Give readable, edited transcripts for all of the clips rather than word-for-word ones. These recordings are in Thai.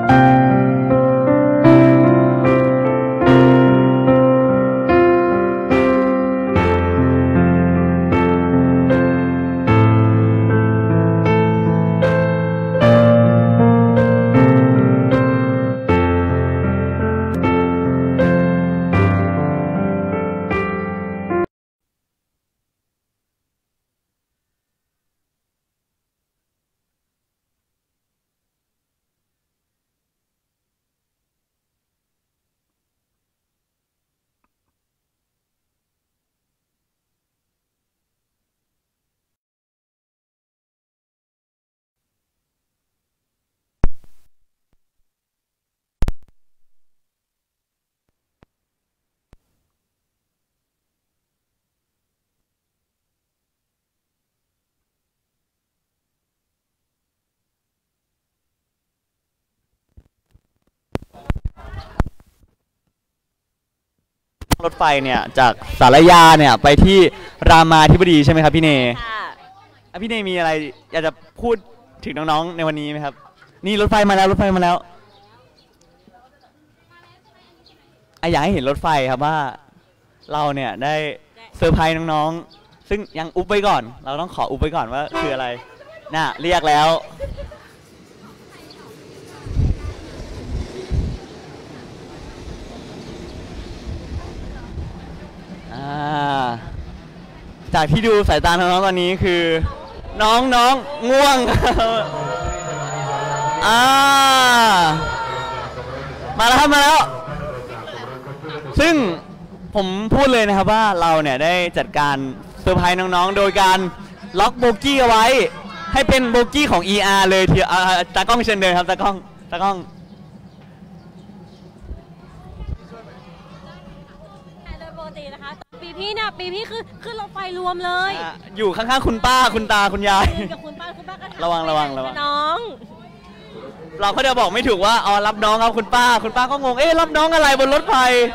รถไฟเนี่ยจากสารยาเนี่ยไปที่รามาธิบดีใช่ไหมครับพี่เนค่ะพี่เนมีอะไรอยากจะพูดถึงน้องๆในวันนี้ไหมครับนี่รถไฟมาแล้วรถไฟมาแล้วอยากให้เห็นรถไฟครับว่าเราเนี่ยได้เซอร์ไพรส์น้องๆซึ่งยังอุบไว้ก่อนเราต้องขออุบไว้ก่อนว่าคืออะไรน่ะเรียกแล้วจากที่ดูสายตาน้องๆตอนนี้คือน้องง่วงมาแล้วครับมาแล้วซึ่งผมพูดเลยนะครับว่าเราเนี่ยได้จัดการเซอร์ไพรส์น้องๆโดยการล็อกโบกี้เอาไว้ให้เป็นโบกี้ของ ER เลยทีตากล้องเชิญเดินครับตากล้องปกตินะคะปีพี่เนี่ยปีพี่คือขึ้นรถไฟรวมเลยอยู่ข้างๆคุณป้าคุณตาคุณยายกับคุณป้าก็ระวังน้องเราก็จะบอกไม่ถูกว่าอ๋อรับน้องครับคุณป้าก็งงรับน้องอะไรบนรถไฟ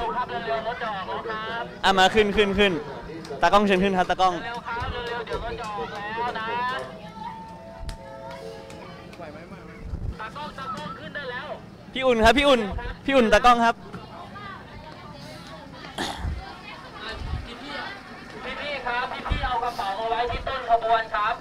มาขึ้นตากล้องเชิญขึ้นครับตากล้องพี่อุ่นครับพี่อุ่นตากล้องครับพี่เอากระเป๋าเอาไว้ที่ต้นขบวนครับ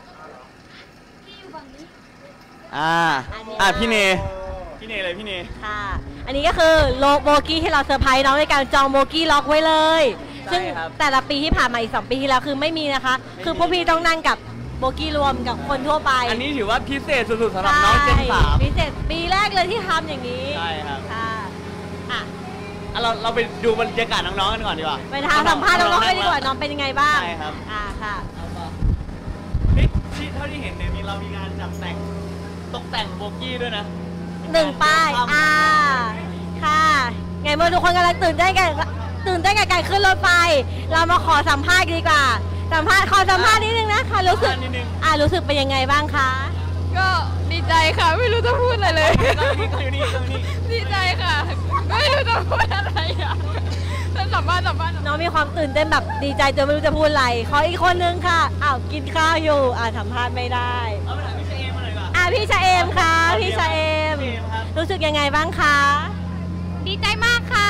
พี่เนเลยพี่เนค่ะอันนี้ก็คือโบกี้ที่เราเซอร์ไพรส์น้องในการจองโบกี้ล็อกไว้เลยซึ่งแต่ละปีที่ผ่านมาอีก2 ปีที่แล้วคือไม่มีนะคะคือพวกพี่ต้องนั่งกับโบกี้รวมกับคนทั่วไปอันนี้ถือว่าพิเศษสุดๆสำหรับน้องเจน3 พิเศษปีแรกเลยที่ทำอย่างนี้ใช่ครับค่ะเราไปดูบรรยากาศน้องๆกันก่อนดีกว่าไปสัมภาษณ์น้องๆกันดีกว่าน้องเป็นยังไงบ้างใช่ครับค่ะที่เท่าที่เห็นเนี่ยเรามีงานจัดแต่งตกแต่งโบกี้ด้วยนะ 1 ป้ายค่ะไงเมื่อทุกคนกำลังตื่นเต้นกับการขึ้นรถไฟเรามาขอสัมภาษณ์ดีกว่าขอสัมภาษณ์นิดนึงนะคะรู้สึกเป็นยังไงบ้างคะก็ดีใจค่ะไม่รู้จะพูดอะไรเลยดีใจค่ะไม่รู้จะพูดอะไรสัมภาษณ์น้องมีความตื่นเต้นแบบดีใจจนไม่รู้จะพูดอะไรขออีกคนนึงค่ะกินข้าวอยู่สัมภาษณ์ไม่ได้พี่ชาเอมค่ะพี่ชาเอมรู้สึกยังไงบ้างคะดีใจมากค่ะ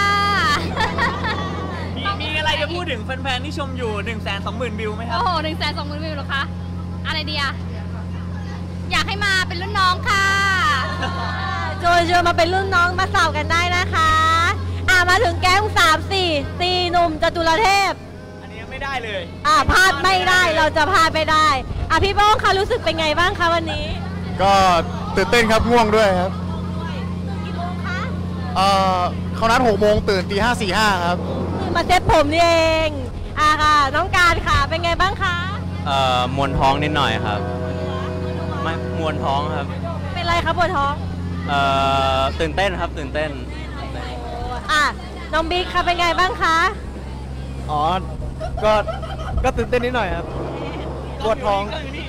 มีอะไรจะพูดถึงแฟนๆที่ชมอยู่ 120,000 วิวไหมครับโอ้โห 120,000 วิวเหรอคะอะไรดีอยากให้มาเป็นรุ่นน้องค่ะชวนมาเป็นรุ่นน้องมาสาวกันได้นะคะมาถึงแก๊ง3-4หนุ่มจตุรเทพอันนี้ไม่ได้เลยพลาดไม่ได้เราจะพลาดไม่ได้พี่โป้งคะรู้สึกเป็นไงบ้างคะวันนี้ก็ตื่นเต้นครับง่วงด้วยครับกี่โมงคะเขานัด6 โมงตื่นตี 5:45ครับมาเซ็ตผมนี่เองค่ะน้องการค่ะเป็นไงบ้างคะมวนท้องนิดหน่อยครับไม่มวนท้องครับเป็นไรครับปวดท้องตื่นเต้นครับตื่นเต้นน้องบิ๊กค่ะเป็นไงบ้างคะก็ตื่นเต้นนิดหน่อยครับปวดท้อง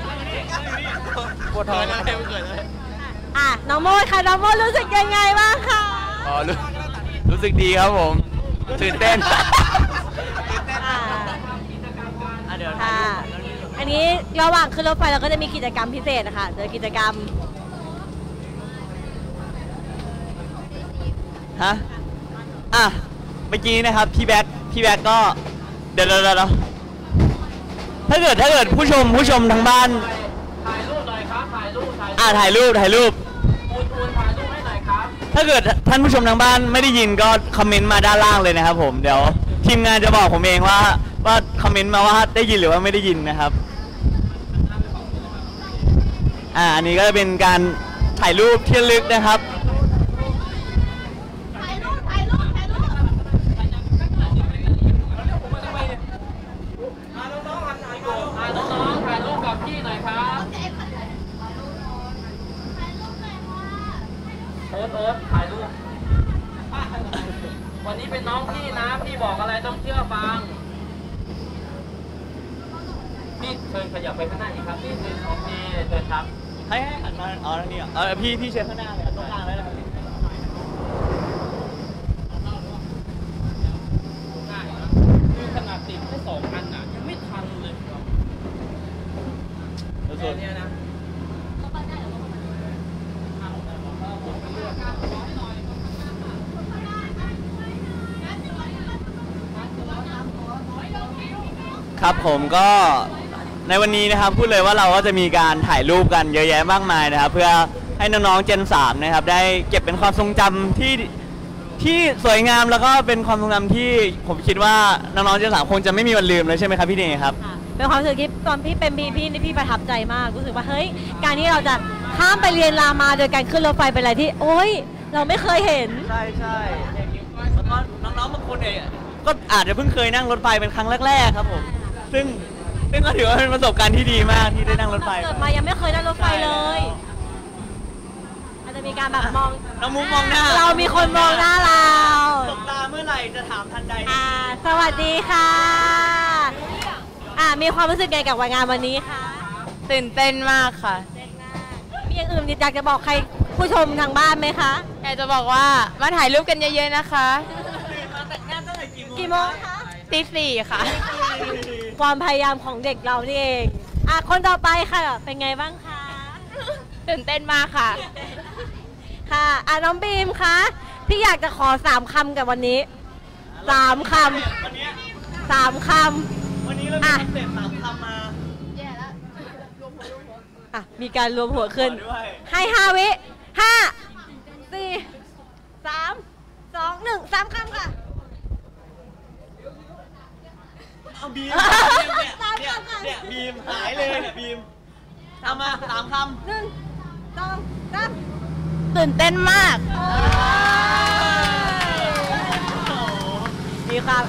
น้องโมดค่ะน้องโมดรู้สึกยังไงบ้างคะรู้สึกดีครับผมตื่นเต้นอันนี้ระหว่างขึ้นรถไฟเราก็จะมีกิจกรรมพิเศษนะคะโดยกิจกรรมฮะอ่ะเมื่อกี้นะครับพี่แบ็คก็เดี๋ยวถ้าเกิดผู้ชมทางบ้านถ่ายรูปหน่อยครับถ่ายรูปถ่ายรูปถ่ายรูปให้หน่อยครับถ้าเกิดท่านผู้ชมทางบ้านไม่ได้ยินก็คอมเมนต์มาด้านล่างเลยนะครับผมเดี๋ยวทีมงานจะบอกผมเองว่าคอมเมนต์มาว่าได้ยินหรือว่าไม่ได้ยินนะครับอันนี้ก็จะเป็นการถ่ายรูปที่ระลึกนะครับน้องๆถ่ายรูปกับพี่หน่อยครับโอ๊ตถ่ายรูปวันนี้เป็นน้องพี่นะพี่บอกอะไรต้องเชื่อฟังพี่เชิญขยับไปข้างหน้าอีกครับพี่โอเคเชิญครับให้หันมาทางนี้พี่เชิญข้างหน้าเลยตรงกลางเลยนะครับคือขนาดติดแค่2 อันยังไม่ทันเลยส่วนนี้นะครับผมก็ในวันนี้นะครับพูดเลยว่าเราก็จะมีการถ่ายรูปกันเยอะแยะมากมายนะครับเพื่อให้น้องๆ Gen 3นะครับได้เก็บเป็นความทรงจำที่สวยงามแล้วก็เป็นความทรงจำที่ผมคิดว่าน้องๆ Gen 3คงจะไม่มีวันลืมเลยใช่ไหมครับพี่เนยครับเป็นความรู้สึกที่ตอนพี่เป็นพี่นี่พี่ประทับใจมากรู้สึกว่าเฮ้ยการที่เราจะข้ามไปเรียนรามาโดยการขึ้นรถไฟเป็นอะไรที่โอ๊ยเราไม่เคยเห็นใช่แล้วก็น้องๆบางคนเนี่ยก็อาจจะเพิ่งเคยนั่งรถไฟเป็นครั้งแรกๆครับผมซึ่งก็ถือว่าเป็นประสบการณ์ที่ดีมากที่ได้นั่งรถไฟเกิดมายังไม่เคยนั่งรถไฟเลยอาจจะมีการแบบมองน้องมุ้งมองหน้าเรามีคนมองหน้าเราสบตาเมื่อไหร่จะถามทันใดสวัสดีค่ะมีความรู้สึกไงกับงานวันนี้คะตื่นเต้นมากค่ะมีอย่างอื่นอยากจะบอกใครผู้ชมทางบ้านไหมคะอยากจะบอกว่ามาถ่ายรูปกันเยอะๆนะคะกี่โมงคะตี 4ค่ะความพยายามของเด็กเรานี่เองคนต่อไปค่ะเป็นไงบ้างคะตื่นเต้นมากค่ะค่ะน้องบีมคะพี่อยากจะขอ3 คำกับวันนี้3 คำ3 คำวันนี้เรามีคอนเซ็ปต์3 คำมาแย่แล้วมีการรวมหัวขึ้นให้5 วิ5 4 3 2 1 3 คำค่ะบีมเนี่ยบีมหายเลยเนี่ยบีมทำมา3 คำ 1 2 3 ตื่นเต้นมากมีความ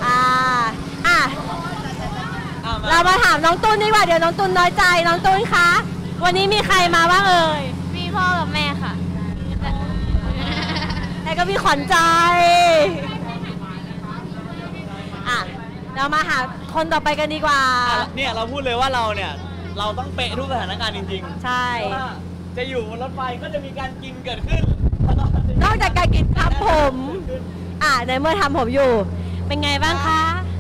เรามาถามน้องตุลดีกว่าเดี๋ยวน้องตุลน้อยใจน้องตุลคะวันนี้มีใครมาบ้างเอ่ยมีพ่อกับแม่ค่ะแล้วก็มีขวัญใจเรามาหาคนต่อไปกันดีกว่าเนี่ยเราพูดเลยว่าเราต้องเป๊ะทุกสถานการณ์จริงๆใช่จะอยู่บนรถไฟก็จะมีการกินเกิดขึ้นนอกจากการกินทำผมในเมื่อทำผมอยู่เป็นไงบ้างคะ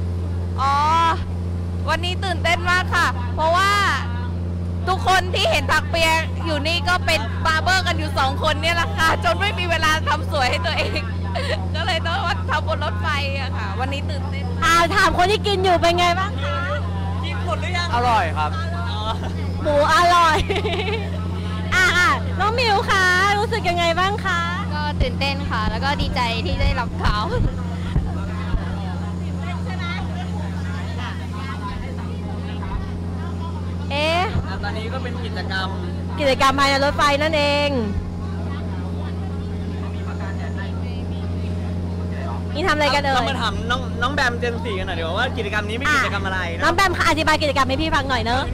วันนี้ตื่นเต้นมากค่ะเพราะว่าทุกคนที่เห็นถักเปียอยู่นี่ก็เป็นบาร์เบอร์กันอยู่2 คนเนี่ยแหละค่ะจนไม่มีเวลาทำสวยให้ตัวเองก็เลยต้องมาทำบนรถไฟค่ะวันนี้ตื่นเต้นถามคนที่กินอยู่เป็นไงบ้างคะกินหมดหรือยังอร่อยครับหมูอร่อยน้องมิวคะรู้สึกยังไงบ้างคะก็ตื่นเต้นค่ะแล้วก็ดีใจที่ได้รับข่าวตอนนี้ก็เป็นกิจกรรมภายในรถไฟนั่นเองนี่ทำอะไรกันเอ่ยเรามาถามน้องแบมเจน 4กันหน่อยดีกว่ากิจกรรมนี้เป็นกิจกรรมอะไรน้องแบมอธิบายกิจกรรมให้พี่ฟังหน่อยเนอะ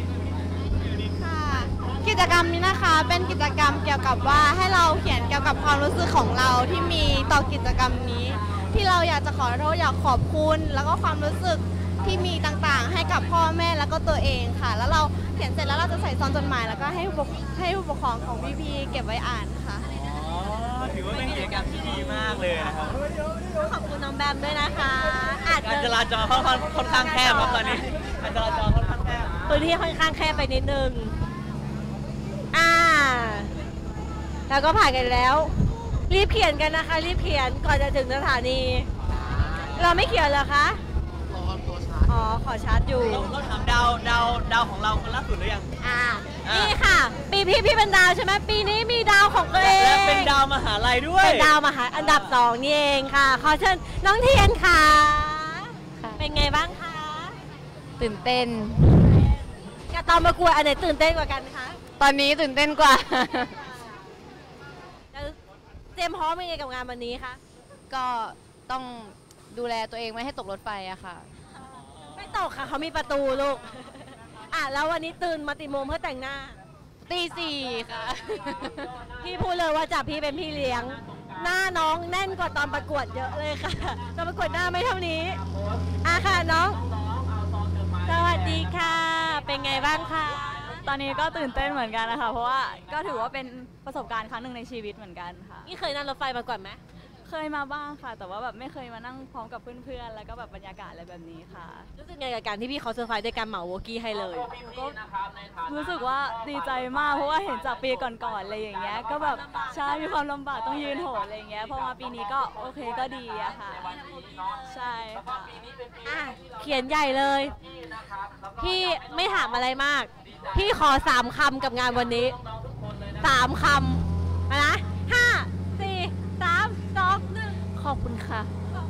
กิจกรรมนี้นะคะเป็นกิจกรรมเกี่ยวกับว่าให้เราเขียนเกี่ยวกับความรู้สึกของเราที่มีต่อกิจกรรมนี้ที่เราอยากจะขอโทษอยากขอบคุณแล้วก็ความรู้สึกที่มีต่างๆให้กับพ่อแม่แล้วก็ตัวเองค่ะแล้วเราเขียนเสร็จแล้วเราจะใส่ซองจดหมายแล้วก็ให้ผู้ปกครองของพี่ๆเก็บไว้อ่านค่ะถือว่าเป็นกิจกรรมที่ดีมากเลยนะครับขอบคุณน้องแบมด้วยนะคะการจราจรค่อนข้างแคบครับตอนนี้การจราจรค่อนข้างแคบพื้นที่ค่อนข้างแคบไปนิดนึงแล้วก็ผ่านกันแล้วรีบเขียนกันนะคะ รีบเขียนก่อนจะถึงสถานี เราไม่เขียนเหรอคะอ๋อขอชาร์จอยู่เราถามดาวของเราคนล่าสุดหรือยังนี่ค่ะ ปีพี่เป็นดาวใช่ไหมปีนี้มีดาวของตัวเองและเป็นดาวมหาลัยด้วยเป็นดาวมหาอันดับ 2 นี่เองค่ะ ขอเชิญน้องเทียนค่ะ เป็นไงบ้างคะตื่นเต้นกับตอนประกวดอันไหนตื่นเต้นกว่ากันคะตอนนี้ตื่นเต้นกว่าแล้วเตรียมพร้อมยังไงกับงานวันนี้คะก็ต้องดูแลตัวเองไม่ให้ตกรถไฟอะค่ะไม่ตกค่ะเขามีประตูลูก แล้ววันนี้ตื่นมาตีโมงเพื่อแต่งหน้าตี 4ค่ะพี่พูดเลยว่าจับพี่เป็นพี่เลี้ยง หน้าน้องแน่นกว่าตอนประกวดเยอะเลยค่ะ ตอนประกวดหน้าไม่เท่านี้ค่ะน้อง สวัสดีค่ะ เป็นไงบ้างคะตอนนี้ก็ตื่นเต้นเหมือนกันนะคะ เพราะว่าก็ถือว่าเป็นประสบการณ์ครั้งหนึ่งในชีวิตเหมือนกันค่ะนี่เคยนั่งรถไฟมาก่อนไหมเคยมาบ้างค่ะ แต่ว่าแบบไม่เคยมานั่งพร้อมกับเพื่อนๆ แล้วก็แบบบรรยากาศอะไรแบบนี้ค่ะรู้สึกไงกับการที่พี่เขาเซอร์ไพรส์ด้วยการเหมาโวกี้ให้เลยก็รู้สึกว่าดีใจมาก เพราะว่าเห็นจากปีก่อนๆอะไรอย่างเงี้ย ก็แบบใช่มีความลำบากต้องยืนโหนอะไรอย่างเงี้ย พอมาปีนี้ก็โอเคก็ดีอะค่ะ ใช่ค่ะเขียนใหญ่เลย พี่ไม่ถามอะไรมาก พี่ขอ3 คำกับงานวันนี้ 3 คำนะ5 4 3 2 1 ขอบคุณค่ะ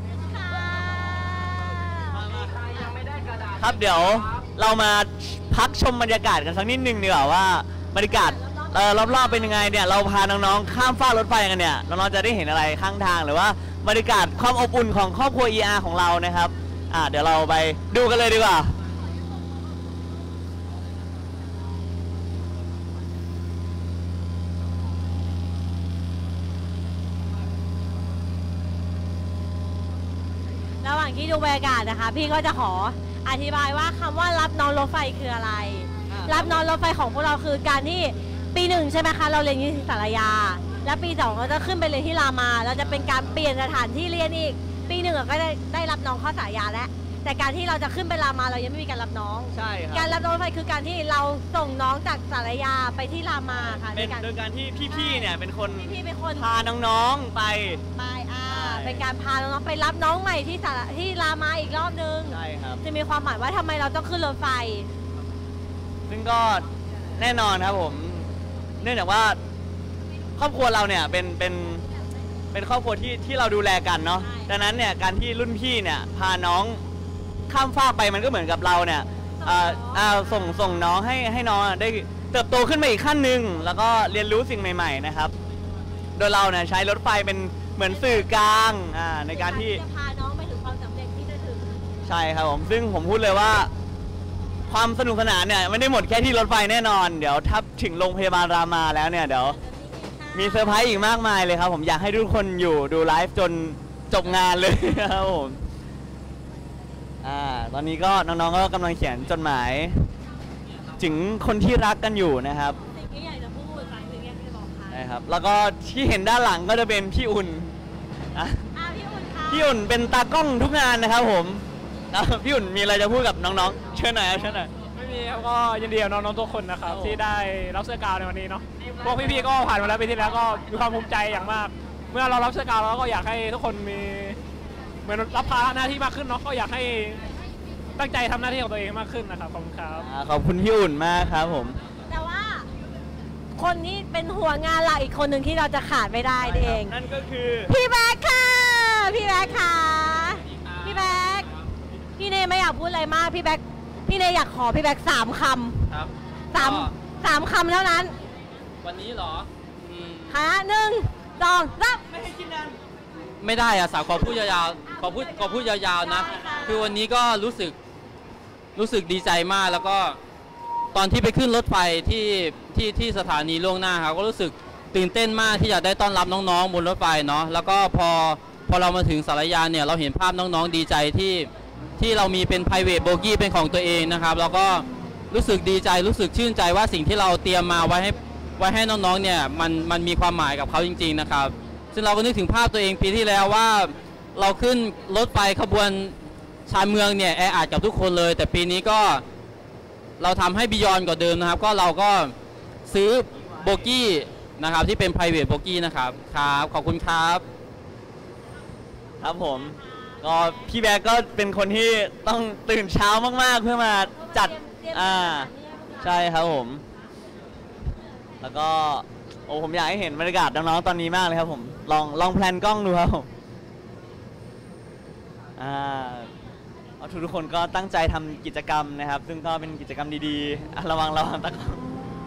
ครับเดี๋ยวเรามาพักชมบรรยากาศกันสักนิดนึงดีกว่าว่าบรรยากาศรอบๆเป็นยังไงเนี่ยเราพาน้องๆข้ามฟากรถไฟกันเนี่ยน้องๆจะได้เห็นอะไรข้างทางหรือว่าบรรยากาศความอบอุ่นของครอบครัว ER ของเรานะครับเดี๋ยวเราไปดูกันเลยดีกว่าระหว่างที่ดูบรรยากาศนะคะ พี่ก็จะขออธิบายว่าคำว่ารับน้องรถไฟคืออะไร รับน้องรถไฟของพวกเราคือการที่ปี 1ใช่ไหมคะเราเรียนที่สารยา และปี 2เราจะขึ้นไปเรียนที่รามาเราจะเป็นการเปลี่ยนสถานที่เรียนอีกปี 1ก็ได้รับน้องเข้าสารยาแล้วแต่การที่เราจะขึ้นไปรามาเรายังไม่มีการรับน้องใช่ครับการรับน้องรถไฟคือการที่เราส่งน้องจากสารยาไปที่รามาค่ะเป็นโดยการที่พี่ๆเนี่ยเป็นคนพี่เป็นคนพาน้องๆไปเป็นการพาน้องๆไปรับน้องใหม่ที่รามาอีกรอบนึงใช่ครับจะมีความหมายว่าทำไมเราต้องขึ้นรถไฟซึ่งก็แน่นอนครับผมเนื่องจากว่าครอบครัวเราเนี่ยเป็นครอบครัวที่เราดูแลกันเนาะใช่ดังนั้นเนี่ยการที่รุ่นพี่เนี่ยพาน้องข้ามฟากไปมันก็เหมือนกับเราเนี่ยส่งน้องให้น้องได้เติบโตขึ้นไปอีกขั้นหนึ่งแล้วก็เรียนรู้สิ่งใหม่ๆนะครับโดยเราเนี่ยใช้รถไฟเป็นเหมือนสื่อกลางในการที่จะพาน้องไปถึงความสำเร็จที่จะถึงใช่ครับผมซึ่งผมพูดเลยว่าความสนุกสนานเนี่ยไม่ได้หมดแค่ที่รถไฟแน่นอนเดี๋ยวถ้าถึงโรงพยาบาลรามาแล้วเนี่ยเดี๋ยวมีเซอร์ไพรส์อีกมากมายเลยครับผมอยากให้ทุกคนอยู่ดูไลฟ์จนจบงานเลยครับผมตอนนี้ก็น้องๆก็กำลังเขียนจดหมายถึงคนที่รักกันอยู่นะครับสิ่งที่อยากจะพูดสิ่งที่อยากจะบอกใครนะครับแล้วก็ที่เห็นด้านหลังก็จะเป็นพี่อุ่นพี่อุ่นค่ะพี่อุ่นเป็นตากล้องทุกงานนะครับผมพี่อุ่นมีอะไรจะพูดกับน้องๆเชิญหน่อยครับเชิญหน่อยไม่มีครับก็ยินดีกับน้องๆทุกคนนะครับที่ได้รับเสื้อกาวในวันนี้เนาะพวกพี่ๆก็ผ่านมาแล้วปีที่แล้วก็มีความภูมิใจอย่างมาก เมื่อเรารับเสื้อกาวแล้วก็อยากให้ทุกคนมีเหมือนรับภาระหน้าที่มากขึ้นเนาะก็อยากให้ตั้งใจทำหน้าที่ของตัวเองมากขึ้นนะครับขอบคุณครับขอบคุณพี่อุ่นมากครับผมแต่ว่าคนที่เป็นหัวงานหลักอีกคนหนึ่งที่เราจะขาดไม่ได้นี่เองนั่นก็คือพี่แบ๊กค่ะ พี่แบ๊กค่ะ พี่แบ๊กพี่เนยไม่อยากพูดอะไรมากพี่แบ๊กพี่เนยอยากขอพี่แบ๊ก3 คำครับสามคำเท่านั้นวันนี้เหรอค่ะ1 2 3ไม่ให้กินนานไม่ได้อะสาวขอพูดยาวๆขอพูดยาวๆนะได้ค่ะคือวันนี้ก็รู้สึกดีใจมากแล้วก็ตอนที่ไปขึ้นรถไฟที่สถานีล่วงหน้าครับก็รู้สึกตื่นเต้นมากที่จะได้ต้อนรับน้องๆบนรถไฟเนาะแล้วก็พอเรามาถึงสารยาเนี่ยเราเห็นภาพน้องๆดีใจที่เรามีเป็น private bogie เป็นของตัวเองนะครับแล้วก็รู้สึกดีใจรู้สึกชื่นใจว่าสิ่งที่เราเตรียมมาไว้ให้น้องๆเนี่ยมันมีความหมายกับเขาจริงๆนะครับซึ่งเราก็นึกถึงภาพตัวเองปีที่แล้วว่าเราขึ้นรถไฟขบวนชานเมืองเนี่ยแออัดกับทุกคนเลยแต่ปีนี้ก็เราทำให้บียอนกว่าเดิมนะครับก็เราก็ซื้อโบกี้นะครับที่เป็น private bogie นะครับครับขอบคุณครับครับผมก็พี่แบกก็เป็นคนที่ต้องตื่นเช้ามากๆเพื่อมาจัดใช่ครับผมแล้วก็โอ้ผมอยากให้เห็นบรรยากาศน้องๆตอนนี้มากเลยครับผมลองแพลนกล้องดูครับผมทุกคนก็ตั้งใจทำกิจกรรมนะครับซึ่งก็เป็นกิจกรรมดีๆระวังตะกล้อง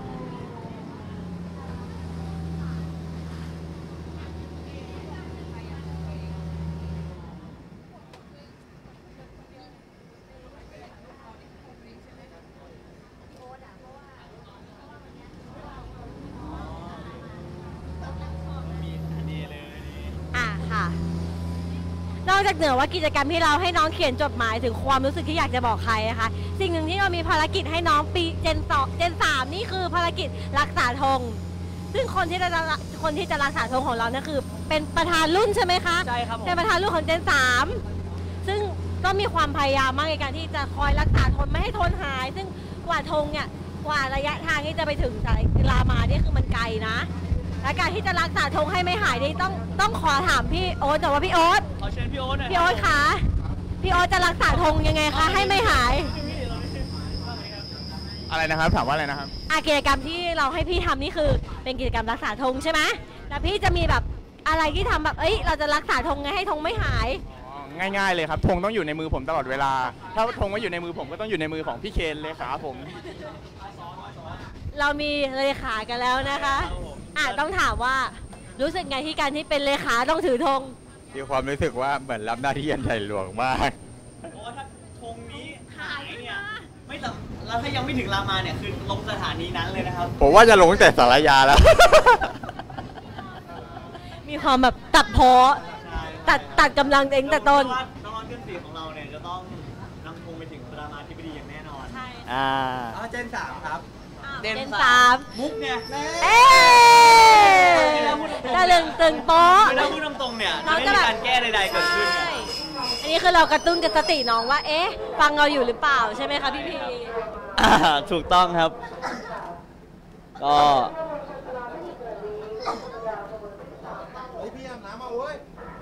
ค่ะนอกจากเหนือว่ากิจกรรมที่เราให้น้องเขียนจดหมายถึงความรู้สึกที่อยากจะบอกใครนะคะสิ่งหนึ่งที่เรามีภารกิจให้น้องปีเจน3นี่คือภารกิจรักษาธงซึ่งคนที่จะรักษาธงของเราเนี่ยคือเป็นประธานรุ่นใช่ไหมคะใช่ครับผมเป็นประธานรุ่นของเจน3ซึ่งก็มีความพยายามมากในการที่จะคอยรักษาธงไม่ให้ธงหายซึ่งกว่าธงเนี่ยกว่าระยะทางที่จะไปถึงสนามกีฬามาเนี่ยคือมันไกลนะและการที่จะรักษาธงให้ไม่หายนี่ต้องขอถามพี่โอ๊ตแต่ว่าพี่โอ๊ตขอเชิญพี่โอ๊ตหน่อยพี่โอ๊ตคะพี่โอ๊ตจะรักษาธงยังไงคะให้ไม่หายอะไรนะครับถามว่าอะไรนะครับกิจกรรมที่เราให้พี่ทำนี่คือเป็นกิจกรรมรักษาธงใช่ไหมแต่พี่จะมีแบบอะไรที่ทำแบบเราจะรักษาธงไงให้ธงไม่หายง่ายๆเลยครับธงต้องอยู่ในมือผมตลอดเวลาถ้าธงไม่อยู่ในมือผมก็ต้องอยู่ในมือของพี่เคนเลยครับผมเรามีเลขากันแล้วนะคะต้องถามว่ารู้สึกไงที่การที่เป็นเลขาต้องถือธงมีความรู้สึกว่าเหมือนรับหน้าที่อันใหญ่หลวงมากเพราะว่าถ้าธงนี้หายเนี่ยไม่ต้องแล้วถ้ายังไม่ถึงรามาเนี่ยคือลงสถานีนั้นเลยนะครับผมว่าจะลงแต่สารยาแล้วมีความแบบตัดพ้อตัดกำลังเองแต่ต้นน้องๆขึ้น4ของเราเนี่ยจะต้องนำธงไปถึงรามาธิบดีอย่างแน่นอนใช่เจน3ครับเจน 3มุกเนี่ยถ้าตึงโป๊ะถ้าพูดตรงๆเนี่ยจะไม่มีการแก้ใดๆเกิดขึ้นอันนี้คือเรากระตุ้นสติน้องว่าฟังเราอยู่หรือเปล่าใช่ไหมคะพี่พีถูกต้องครับก็พี่อาบน้ำมาเว้ย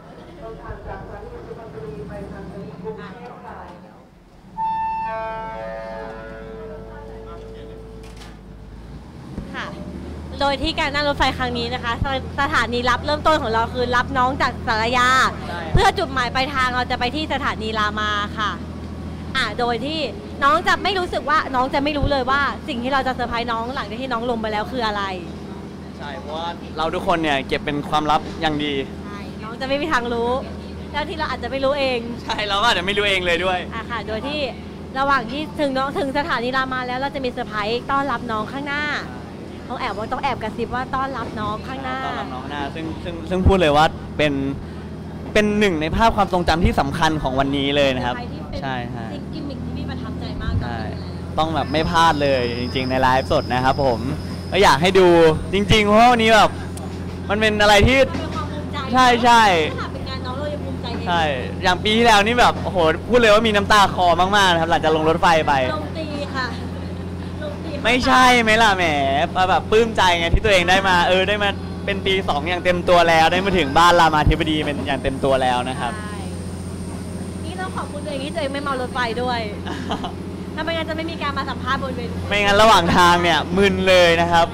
โดยที่การนั่งรถไฟครั้งนี้นะคะสถานีรับเริ่มต้นของเราคือรับน้องจากสารยาเพื่อจุดหมายปลายทางเราจะไปที่สถานีรามาค่ะโดยที่น้องจะไม่รู้สึกว่าน้องจะไม่รู้เลยว่าสิ่งที่เราจะเซอร์ไพรส์น้องหลังจากที่น้องลงไปแล้วคืออะไรใช่เพราะว่าเราทุกคนเนี่ยเก็บเป็นความลับอย่างดีใช่น้องจะไม่มีทางรู้แล้วที่เราอาจจะไม่รู้เองใช่เราอาจจะไม่รู้เองเลยด้วยค่ะโดยที่ระหว่างที่ถึงสถานีรามาแล้วเราจะมีเซอร์ไพรส์ต้อนรับน้องข้างหน้าต้องแอบกระซิบว่าต้อนรับน้องข้างหน้าต้อนรับน้องหน้าซึ่งพูดเลยว่าเป็นหนึ่งในภาพความทรงจำที่สำคัญของวันนี้เลยนะครับใช่ฮะกิมมิคที่พี่ประทับใจมากใช่ต้องแบบไม่พลาดเลยจริงๆในไลฟ์สดนะครับผมก็อยากให้ดูจริงๆเพราะวันนี้แบบมันเป็นอะไรที่ใช่เป็นงานน้องเรายังภูมิใจเองใช่อย่างปีที่แล้วนี่แบบโอ้โหพูดเลยว่ามีน้ำตาคลอมากๆนะครับหลังจากลงรถไฟไปลงตีค่ะไม่ใช่ไหมล่ะแหมแบบปลื้มใจไงที่ตัวเองได้มาได้มาเป็นปี2อย่างเต็มตัวแล้วได้มาถึงบ้านรามาธิบดีเป็นอย่างเต็มตัวแล้วนะครับนี่ต้องขอบคุณตัวเองที่ตัวเองไม่เมารถไฟด้วยถ้าไม่งั้นจะไม่มีการมาสัมภาษณ์บนเวทีไม่งั้นระหว่างทางเนี่ยมึนเลยนะครับ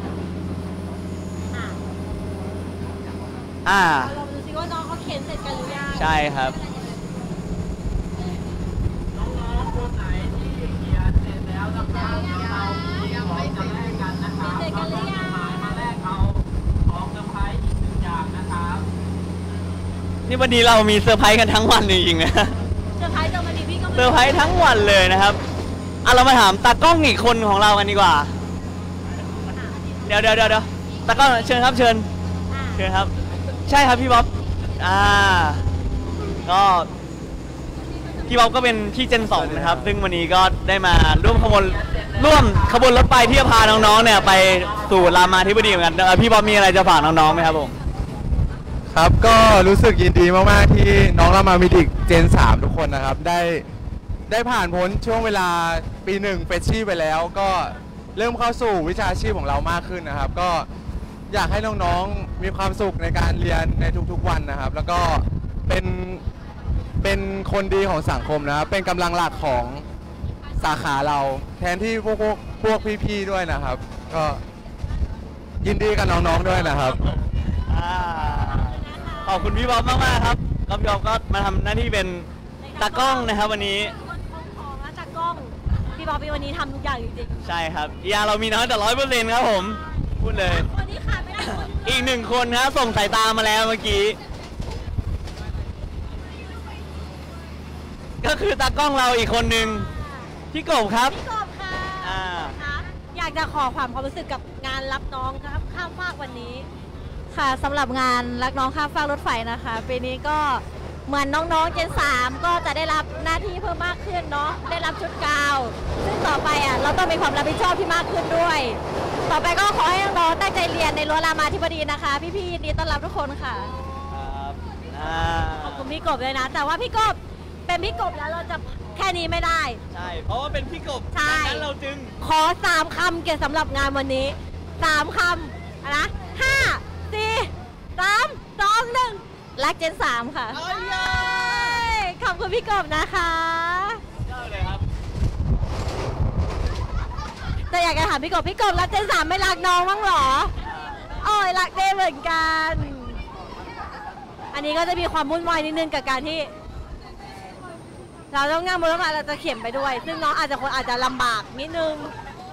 เราดูซิว่าน้องเขาเขียนเสร็จกันหรือยังใช่ครับนี่วันนี้เรามีเซอร์ไพรส์กันทั้งวันจริงๆนะเซอร์ไพรส์วันนี้พี่ก็เซอร์ไพรส์ทั้งวันเลยนะครับเรามาถามตากล้องอีกคนของเรากันดีกว่าเดี๋ยวตากล้องเชิญครับเชิญครับใช่ครับพี่บ๊อบก็พี่บ๊อบก็เป็นพี่เจน2นะครับซึ่งวันนี้ก็ได้มาร่วมขบวนรถไฟที่จะพาน้องๆเนี่ยไปสู่รามาธิบดีเหมือนกันพี่บ๊อบมีอะไรจะฝากน้องๆไหมครับผมครับก็รู้สึกยินดีมากๆที่น้องรามามิดิกเจน3ทุกคนนะครับได้ผ่านพ้นช่วงเวลาปี1เฟชชี่ไปแล้วก็เริ่มเข้าสู่วิชาชีพของเรามากขึ้นนะครับก็อยากให้น้องๆมีความสุขในการเรียนในทุกๆวันนะครับ แล้วก็เป็นคนดีของสังคมนะครับเป็นกำลังหลักของสาขาเราแทนที่พวกพี่ๆด้วยนะครับ ก็ยินดีกับน้องๆด้วยนะครับขอบคุณพี่บอมมากๆครับก็พี่บอมก็มาทำหน้าที่เป็นตากล้องนะครับวันนี้ของและตากล้องพี่บอลวันนี้ทำทุกอย่างจริงๆใช่ครับเรามีน้อยแต่100%ครับผมพูดเลยคนที่ขาดไม่ได้คนอีก1 คนครับส่งสายตามาแล้วเมื่อกี้ก็คือตากล้องเราอีกคนนึงพี่กบครับพี่กบค่ะนะคะอยากจะขอความรู้สึกกับงานรับน้องครับข้ามฟากวันนี้ค่ะสำหรับงานรับน้องข้ามฟากรถไฟนะคะปีนี้ก็เหมือนน้องๆเจน3ก็จะได้รับหน้าที่เพิ่มมากขึ้นเนาะได้รับชุดกาวซึ่งต่อไปเราต้องมีความรับผิดชอบที่มากขึ้นด้วยต่อไปก็ขอให้น้องๆตั้งใจเรียนในรั้วรามาธิบดีนะคะพี่ๆยินดีต้อนรับทุกคนค่ะขอบคุณพี่กบเลยนะแต่ว่าพี่กบเป็นพี่กบแล้วเราจะแค่นี้ไม่ได้ใช่เพราะว่าเป็นพี่กบใช่ดังนั้นเราจึงขอ3 คำเกี่ยวสำหรับงานวันนี้3 คำนะ5 4 3 2 1รักเจน3ค่ะขอบคุณพี่กบนะคะเลยครับแต่อยากจะถามพี่กบรักเจน3ไม่รักน้องบ้างหรอโอ้ยรักได้เหมือนกันอันนี้ก็จะมีความวุ่นวายนิดนึงกับการที่เราต้องนั่งบนรถไฟเราจะเข็มไปด้วยซึ่งน้องอาจจะลำบากนิดนึง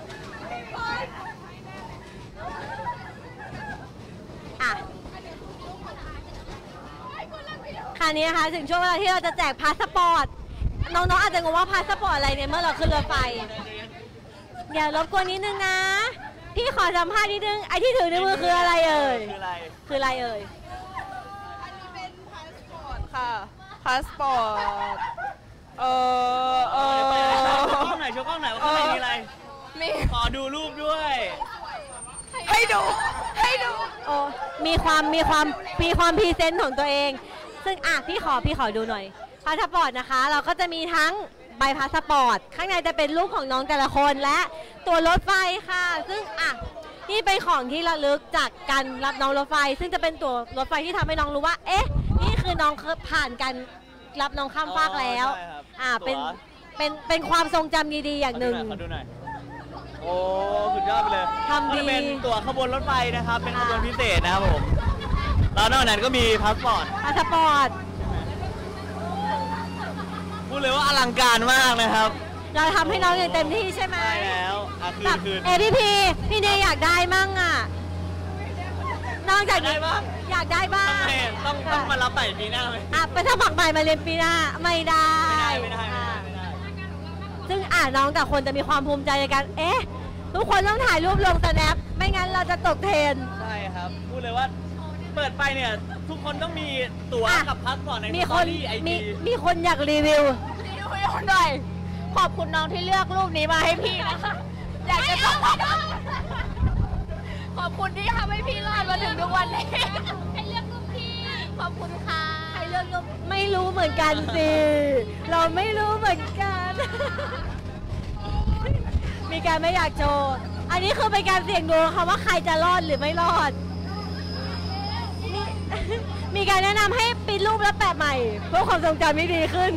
คราวนี้นะคะถึงช่วงเวลาที่เราจะแจกพาสปอร์ตน้องๆอาจจะงงว่าพาสปอร์ตอะไรเนี่ยเมื่อเราขึ้นรถไฟอย่ารบกวนนิดนึงนะพี่ขอสัมภาษณ์นิดนึงไอ้ที่ถือในมือคืออะไรเอ่ยคืออะไรเอ่ยอันนี้เป็นพาสปอร์ตค่ะพาสปอร์ตโชว์กล้องหน่อยว่าข้างในมีอะไรขอดูรูปด้วยให้ดูโอ้มีความพรีเซนต์ของตัวเองซึ่งพี่ขอดูหน่อยพาสปอร์ตนะคะเราก็จะมีทั้งใบพาสปอร์ตข้างในจะเป็นรูปของน้องแต่ละคนและตัวรถไฟค่ะซึ่งนี่เป็นของที่ระลึกจากการรับน้องรถไฟซึ่งจะเป็นตัวรถไฟที่ทำให้น้องรู้ว่าเอ๊ะนี่คือน้องผ่านการรับน้องข้ามฟากแล้วเป็นความทรงจำดีๆอย่างหนึ่งขอดูหน่อยโอ้สุดยอดไปเลยทำดีเป็นตั๋วขบวนรถไฟนะครับเป็นขบวนพิเศษนะครับผมแล้วนอกนั้นก็มีพาสปอร์ตพูดเลยว่าอลังการมากนะครับเราทำให้น้องอย่างเต็มที่ใช่ไหมใช่แล้วคืนพี่เนยอยากได้มั่งนอกจากนี้อยากได้บ้างต้องมารับใหม่ปีหน้าไหมไปสมัครใหม่มาเรียนปีหน้าไม่ได้ซึ่งน้องกับคนจะมีความภูมิใจในการทุกคนต้องถ่ายรูปลงสแนปไม่งั้นเราจะตกเทรนใช่ครับพูดเลยว่าเปิดไปเนี่ยทุกคนต้องมีตั๋วกับพาสปอร์ตในมีคนอยากรีวิวหน่อยขอบคุณน้องที่เลือกรูปนี้มาให้พี่นะคะอยากจะขอบคุณที่ทำให้พี่รอดมาถึงทุกวันนี้ให้เลือกรูปพี่ขอบคุณค่ะให้เลือกรูปไม่รู้เหมือนกันสิเราไม่รู้เหมือนกันมีการไม่อยากโชว์อันนี้คือเป็นการเสี่ยงดวงค่ะว่าใครจะรอดหรือไม่รอดมีการแนะนำให้ปิดรูปแล้วแปะใหม่เพื่อความทรงจำที่ดีขึ้น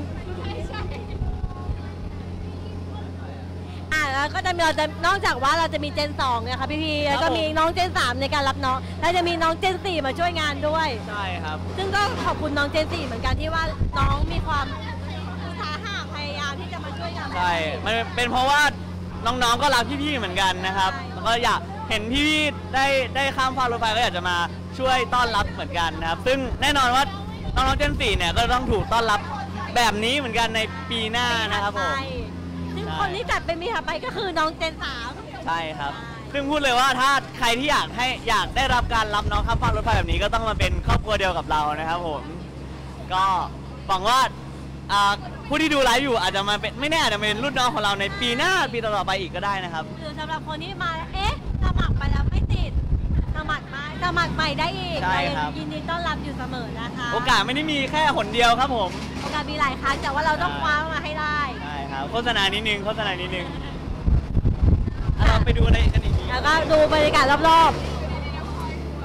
แล้วก็จะมีนอกจากว่าเราจะมีเจน2นะคะพี่แล้วก็มีน้องเจน3ในการรับน้องแล้วจะมีน้องเจน4มาช่วยงานด้วยใช่ครับซึ่งก็ขอบคุณน้องเจน4เหมือนกันที่ว่าน้องมีความอุตสาหะพยายามที่จะมาช่วยงานใช่มันเป็นเพราะว่าน้องๆก็รักพี่ๆเหมือนกันนะครับแล้วก็อยากเห็นพี่ได้ข้ามฟ้ารถไฟก็อยากจะมาช่วยต้อนรับเหมือนกันนะครับซึ่งแน่นอนว่าน้องๆเจน4เนี่ยก็ต้องถูกต้อนรับแบบนี้เหมือนกันในปีหน้านะครับผมซึ่งคนที่จัดเป็นมีถัดไปก็คือน้องเจน3 ใช่ครับซึ่งพูดเลยว่าถ้าใครที่อยากได้รับการรับน้องข้ามฟากรถไฟแบบนี้ก็ต้องมาเป็นครอบครัวเดียวกับเรานะครับผมก็หวังว่าผู้ที่ดูไลฟ์อยู่อาจจะมาเป็นไม่แน่อาจจะเป็นรุ่นน้องของเราในปีหน้าปีต่อๆไปอีกก็ได้นะครับคือสำหรับคนที่มาสมัครไปแล้วไม่ติดสมัครใหม่ได้อีกยินดีต้อนรับอยู่เสมอนะคะโอกาสไม่ได้มีแค่หนเดียวครับผมโอกาสมีหลายครั้งแต่ว่าเราต้องคว้ามาให้ได้ใช่ครับโฆษณานิดนึงเราไปดูอะไรกันอีกแล้วก็ดูบรรยากาศรอบ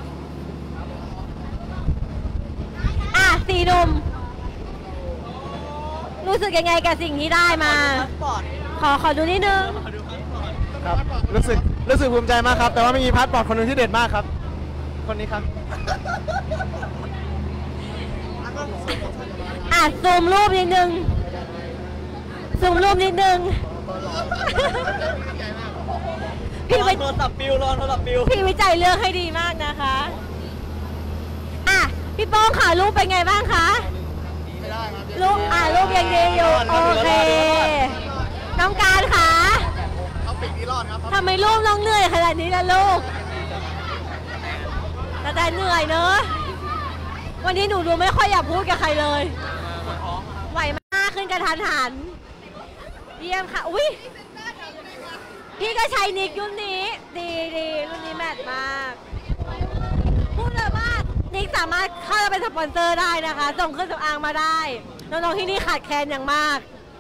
4 หนุ่มรู้สึกยังไงกับสิ่งที่ได้มาขอดูนิดนึงครับรู้สึกภูมิใจมากครับแต่ว่าไม่มีพาสปอร์ตคนหนึ่งที่เด็ดมากครับคนนี้ครับซูมรูปนิดนึงพี่โทรศัพท์ปิวพี่วิจัยเรื่องให้ดีมากนะคะพี่โป้งค่ะรูปเป็นไงบ้างคะรูปยังดีอยู่โอเคน้องการค่ะทำไมรูปน้องเหนื่อยขนาดนี้ล่ะลูกแต่เหนื่อยเนอะวันนี้หนูดูไม่ค่อยอยากพูดกับใครเลยไหวมากขึ้นกระทันหันเยี่ยมค่ะอุ้ยพี่ก็ใช้นิกรุ่นนี้ดีรุ่นนี้แมทมากพูดเลยว่านิกสามารถเข้ามาเป็นสปอนเซอร์ได้นะคะส่งเครื่องสำอางมาได้น้องๆที่นี่ขาดแคลนอย่างมาก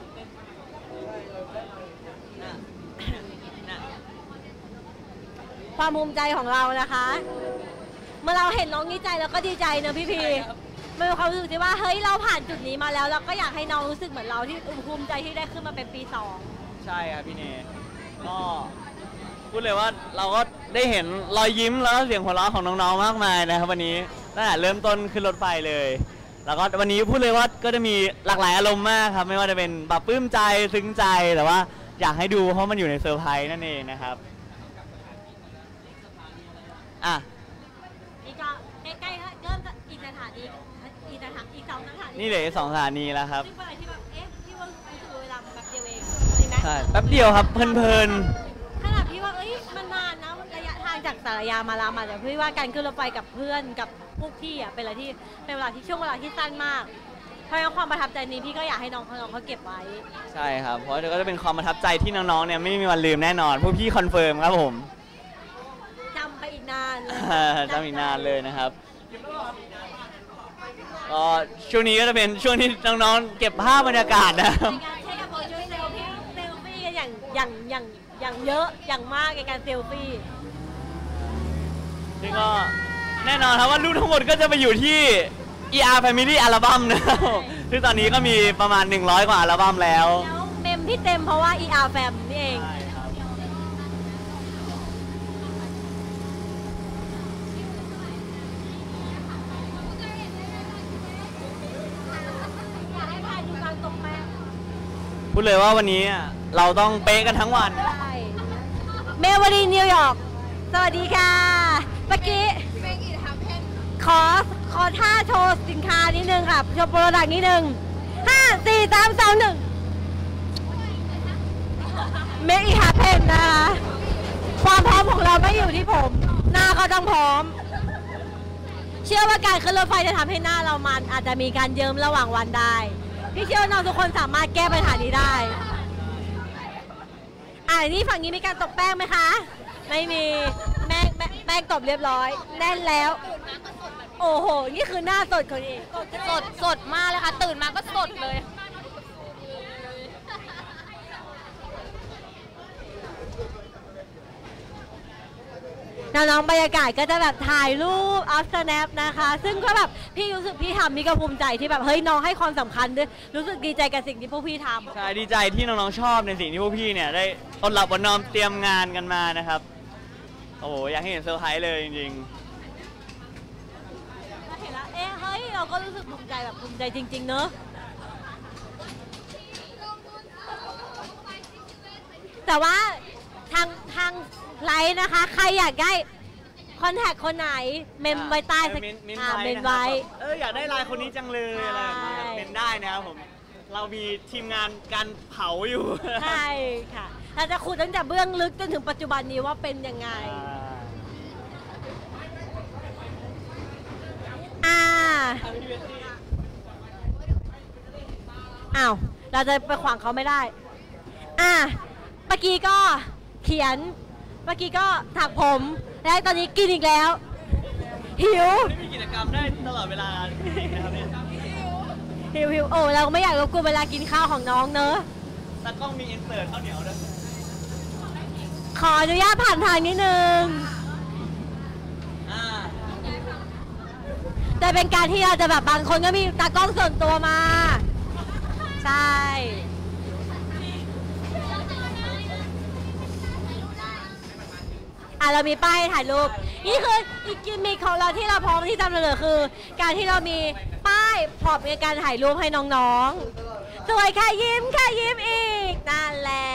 ความภูมิใจของเรานะคะเมื่อเราเห็นน้องดีใจเราก็ดีใจเนอะพี่มันเป็นความรู้สึกที่ว่าเฮ้ยเราผ่านจุดนี้มาแล้วเราก็อยากให้น้องรู้สึกเหมือนเราที่ภูมิใจที่ได้ขึ้นมาเป็นปี 2 ใช่ครับพี่เนก็พูดเลยว่าเราก็ได้เห็นรอยยิ้มแล้วก็เสียงหัวเราะของน้องๆมากมายนะครับวันนี้ตั้งแต่เริ่มต้นขึ้นรถไฟเลยแล้วก็วันนี้พูดเลยว่าก็จะมีหลากหลายอารมณ์มากครับไม่ว่าจะเป็นแบบปลื้มใจซึ้งใจแต่ว่าอยากให้ดูเพราะมันอยู่ในเซอร์ไพรส์นั่นเองนะครับนี่ก็ใกล้ๆเริ่มอีกสถานีอีก2 สถานีนี่เหลือ2 สถานีแล้วครับซึ่งเป็นอะไรที่แบบที่ว่ารู้สึกเวลาแบบเดียวเองใช่แป๊บเดียวครับเพลินขนาดพี่ว่ามันนานนะระยะทางจากสารยามารามาแต่พี่ว่าการขึ้นรถไฟกับเพื่อนกับพวกพี่เป็นอะไรที่เป็นเวลาที่ช่วงเวลาที่สั้นมากเพราะงั้นความประทับใจนี้พี่ก็อยากให้น้องเขาเก็บไว้ใช่ครับเพราะก็จะเป็นความประทับใจที่น้องๆเนี่ยไม่มีวันลืมแน่นอนพวกพี่คอนเฟิร์มครับผมจำไปอีกนานเลยจำอีกนานเลยนะครับก็ช่วงนี้ก็จะเป็นช่วงที่น้องๆเก็บภาพบรรยากาศนะครับใช้กับโปรเจกต์เซลฟี่กันอย่างเยอะอย่างมากในการเซลฟี่ซึ่งก็แน่นอนครับว่ารูปทั้งหมดก็จะไปอยู่ที่ ER Family อัลบั้มนะครับซึ่งตอนนี้ก็มีประมาณ100 กว่าอัลบั้มแล้วเมมที่เต็มเพราะว่า ER Fam นี่เองพูดเลยว่าวันนี้เราต้องเป๊ะกันทั้งวันเมลวารีนิวยอร์กสวัสดีค่ะเมื่อกี้ขอท่าโชว์สินค้านิดนึงค่ะโชว์โปรดักต์นิดนึง5 4 3 2 1เมกอีฮาเพนนะคะความพร้อมของเราไม่อยู่ที่ผมหน้าก็ต้องพร้อมเชื่อว่าการขึ้นรถไฟจะทำให้หน้าเรามันอาจจะมีการเยิ้มระหว่างวันได้พี่เชื่อว่าน้องทุกคนสามารถแก้ปัญหานี้ได้นี่ฝั่งนี้มีการตบแป้งไหมคะไม่มีแป้งตบเรียบร้อยแน่นแล้วโอ้โหนี่คือหน้าสดคนเองสดมากเลยค่ะตื่นมาก็สดเลยน้องๆบรรยากาศก็จะแบบถ่ายรูป after nap นะคะซึ่งก็แบบพี่รู้สึกพี่ทำมีก็ภูมิใจที่แบบเฮ้ยน้องให้ความสำคัญด้วยรู้สึกดีใจกับสิ่งที่พวกพี่ทำใช่ดีใจที่น้องๆชอบในสิ่งที่พวกพี่เนี่ยได้อดหลับอดนอนเตรียมงานกันมานะครับโอ้โหอยากให้เห็นเซอร์ไพรส์เลยจริงๆเห็นแล้วเฮ้ยเราก็รู้สึกภูมิใจแบบภูมิใจจริงๆเนอะแต่ว่าทางไลน์นะคะใครอยากได้คอนแทคคนไหนเมมไว้ใต้เมนไว้อยากได้ไลน์คนนี้จังเลยอะไรเป็นได้นะครับผมเรามีทีมงานการเผาอยู่ใช่ค่ะเราจะขุดตั้งแต่เบื้องลึกจนถึงปัจจุบันนี้ว่าเป็นยังไงเราจะไปขวางเขาไม่ได้เมื่อกี้ก็เขียนเมื่อกี้ก็ถักผมและตอนนี้กินอีกแล้วหิวมีกิจกรรมได้ตลอดเวลานะครับเนี่ยหิวโอ้เราไม่อยากรบกวนเวลากินข้าวของน้องเนอะตากล้องมีอินเสิร์ตข้าวเหนียวด้วยขออนุญาตผ่านทางนิดนึงแต่เป็นการที่เราจะแบบบางคนก็มีตากล้องส่วนตัวมา ใช่เรามีป้ายถ่ายรูปนี่คืออีกกิมมิคของเราที่เราพร้อมที่จะนำเสนอคือ การที่เรามีป้ายพร้อมในการถ่ายรูปให้น้องๆสวยค่ะยิ้มอีกนั่นแหละ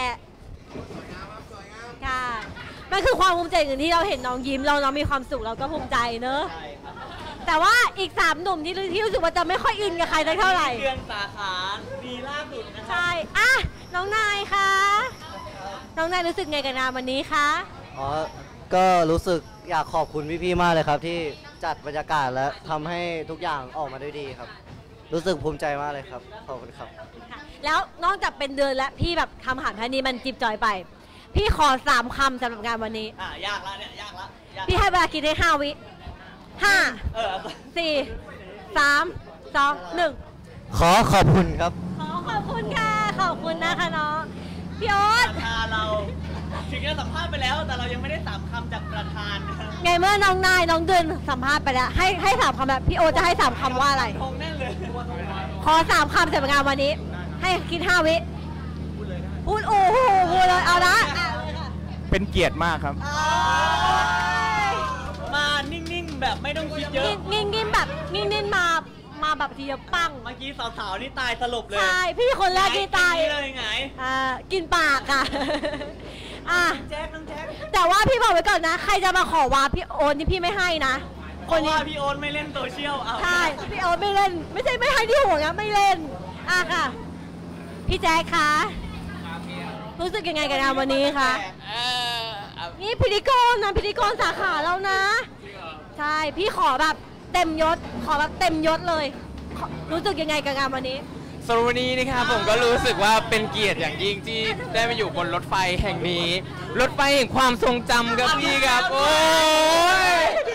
ค่ะมันคือความภูมิใจอื่นที่เราเห็นน้องยิ้มเรามีความสุขเราก็ภูมิใจเนอะแต่ว่าอีก3หนุ่มที่รู้สึกว่าจะไม่ค่อยอินกับใครสักเท่าไหร่เดือนสาขาดีล่าสุดนะครับใช่น้องนายคะน้องนายรู้สึกไงกับงานวันนี้คะก็รู้สึกอยากขอบคุณพี่ๆมากเลยครับที่จัดบรรยากาศและทำให้ทุกอย่างออกมาได้ดีครับรู้สึกภูมิใจมากเลยครับขอบคุณครับแล้วนอกจากเป็นเดือนและพี่แบบทำอาหารพันนี้มันจิบจอยไปพี่ขอ3 คำสำหรับงานวันนี้ยากละเนี่ยยากละพี่ให้เวลาคิดได้5 วิ5 4 3 2 1 ขอบคุณครับขอบคุณค่ะขอบคุณนะคะน้องพี่โอ๊ตเราถึงจะสัมภาษณ์ไปแล้วแต่เรายังไม่ได้3 คำจากประธานไงเมื่อน้องนายน้องเดือนสัมภาษณ์ไปแล้วให้3 คำแบบพี่โอ๊ตจะให้3 คำว่าอะไรคงแน่เลยขอ3 คำสำหรับงานวันนี้ให้คิด5 วิพูดโอ้โหพูดเลยเอาละเป็นเกียรติมากครับมานิ่งๆแบบไม่ต้องคิดเยอะนิ่งๆแบบนิ่งๆมาแบบทีเดียวปังเมื่อกี้สาวๆนี่ตายสลบเลยใช่พี่คนแรกที่ตายเลยไงกินปากค่ะแจ๊คแต่ว่าพี่บอกไว้ก่อนนะใครจะมาขอวาพี่โอนนี่พี่ไม่ให้นะคนนี้พี่โอนไม่เล่นโซเชียลใช่พี่โอนไม่เล่นไม่ใช่ไม่ให้ที่หัวนะไม่เล่นค่ะพี่แจ๊คคะรู้สึกยังไงกับงานวันนี้คะนี่พิธีกรนะพิธีกรสาขาแล้วนะใช่พี่ขอแบบเต็มยศขอแบบเต็มยศเลยรู้สึกยังไงกับงานวันนี้สำหรับวันนี้นะครับผมก็รู้สึกว่าเป็นเกียรติอย่างยิ่งที่ได้มาอยู่บนรถไฟแห่งนี้รถไฟแห่งความทรงจำครับพี่ครับโอ้ย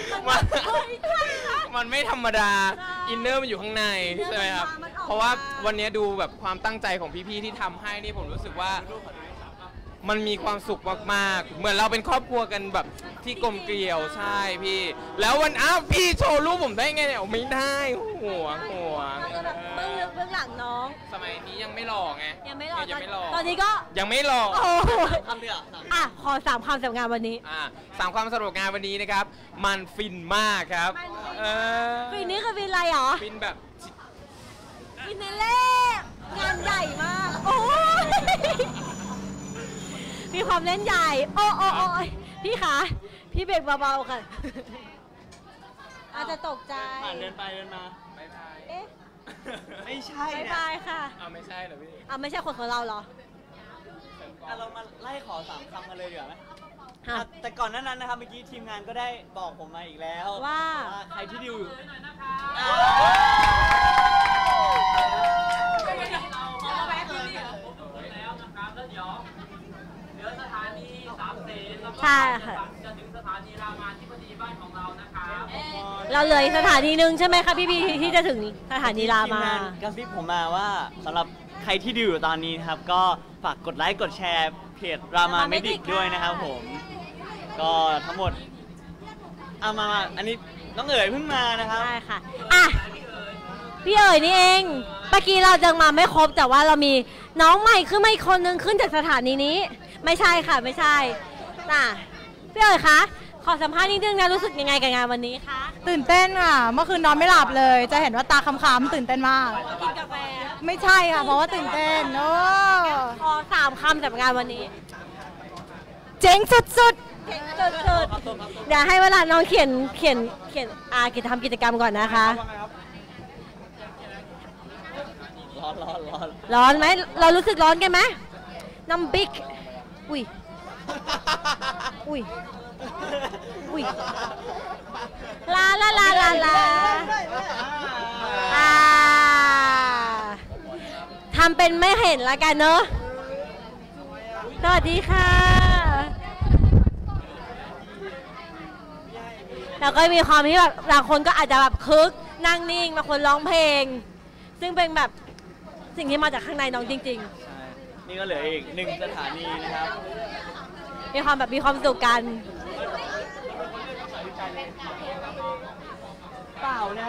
มันไม่ธรรมดาอินเนอร์มันอยู่ข้างในใช่ไหมครับเพราะว่าวันนี้ดูแบบความตั้งใจของพี่ๆที่ทำให้นี่ผมรู้สึกว่ามันมีความสุขมากๆเหมือนเราเป็นครอบครัวกันแบบที่กลมเกลียวใช่พี่แล้ววันพี่โชว์รูปผมได้ไงเนี่ยไม่ได้ห่วงเบื้องหลังน้องสมัยนี้ยังไม่หล่อไงยังไม่หล่อตอนนี้ก็ยังไม่หล่อคำเดียวขอ3 คำสำหรับงานวันนี้ 3 คำสำหรับงานวันนี้นะครับมันฟินมากครับฟินนี่คือฟินอะไรหรอฟินแบบฟินเล่งานใหญ่มากโอ้มีความเล่นใหญ่โอ้พี่คะพี่เบรกเบาๆค่ะอาจจะตกใจเดินไปเดินมาไม่ใช่นะบายค่ะไม่ใช่เหรอพี่ไม่ใช่คนของเราเหรอเรามาไล่ขอ3 คำกันเลยดีกว่าไหมแต่ก่อนนั้นนะครับเมื่อกี้ทีมงานก็ได้บอกผมมาอีกแล้วว่าใครที่ดูอยู่ใช่ค่ะเราเหลืออีกสถานีหนึ่งใช่ไหมคะพี่ที่จะถึงสถานีรามากระซิบผมมาว่าสำหรับใครที่ดูอยู่ตอนนี้ครับก็ฝากกดไลค์กดแชร์เพจรามาเมดิกด้วยนะครับผมก็ทั้งหมดมาอันนี้น้องเอ๋ยเพิ่งมานะครับใช่ค่ะพี่เอ๋ยนี่เองเมื่อกี้เราจังมาไม่ครบแต่ว่าเรามีน้องใหม่ขึ้นมาอีกคนนึงขึ้นจากสถานีนี้ไม่ใช่ค่ะไม่ใช่พี่เอ๋ยคะขอสัมภาษณ์นิดนึงนะรู้สึกยังไงกับงานวันนี้คะตื่นเต้นค่ะเมื่อคืนนอนไม่หลับเลยจะเห็นว่าตาค้ำๆตื่นเต้นมากกินกาแฟไม่ใช่ค่ะเพราะว่าตื่นเต้นขอ3 คำสำหรับงานวันนี้เจ๋งสุดเดี๋ยวให้เวลาน้องเขียนทำกิจกรรมก่อนนะคะร้อนไหมเรารู้สึกร้อนกันไหมน้ำบิ๊กอุ้ยลาทำเป็นไม่เห็นละกันเนอะสวัสดีค่ะแล้วก็มีความที่แบบบางคนก็อาจจะแบบคึกนั่งนิ่งบางคนร้องเพลงซึ่งเป็นแบบสิ่งที่มาจากข้างในน้องจริงๆใช่นี่ก็เหลืออีก1 สถานีนะครับมีความสุขกันเปล่านะ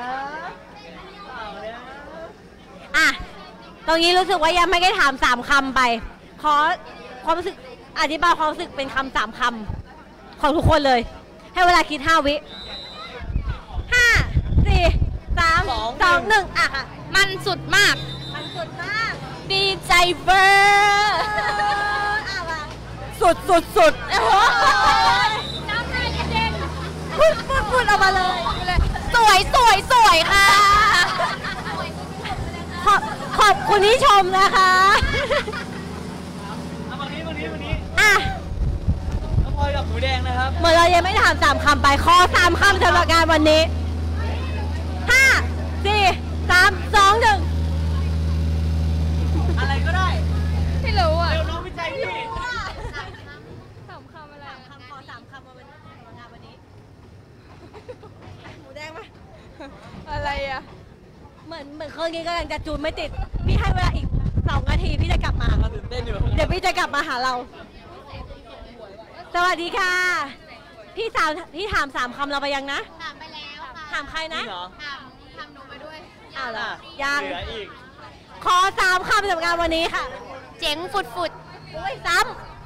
อ่ะตรงนี้รู้สึกว่ายังไม่ได้ถาม3 คำไปขอความรู้สึกอธิบายความรู้สึกเป็นคำ3 คำของทุกคนเลยให้เวลาคิด5 วิ5 4 3 2 1อ่ะค่ะมันสุดมากมันสุดมากดีใจเวอร์สุดน้ำลายกระเด็นพูดออกมาเลยสวยค่ะขอบคุณที่ชมนะคะวันนี้อ่ะน้องพลอยกับหมูแดงนะครับเมื่อเรายังไม่ถาม3 คำไปขอ3 คำสำหรับงานวันนี้5 4 3 2 1 อะไรก็ได้ไม่รู้อ่ะเร็วน้องวิจัยพี่ 3 คำอะไรขอ3 คำมาเป็นงานวันนี้หมูแดงไหมอะไรอ่ะเหมือนเครื่องนี้กำลังจะจูนไม่ติดพี่ให้เวลาอีก2 นาทีพี่จะกลับมาตื่นเต้นอยู่เดี๋ยวพี่จะกลับมาหาเราสวัสดีค่ะพี่ถาม3 คำเราไปยังนะถามไปแล้วค่ะถามใครนะถามหนูไปด้วยอ้าวเหรอยังเหลืออีกขอ3 คำสำหรับงานวันนี้ค่ะเจ๋งฝุดโอ้ยซ้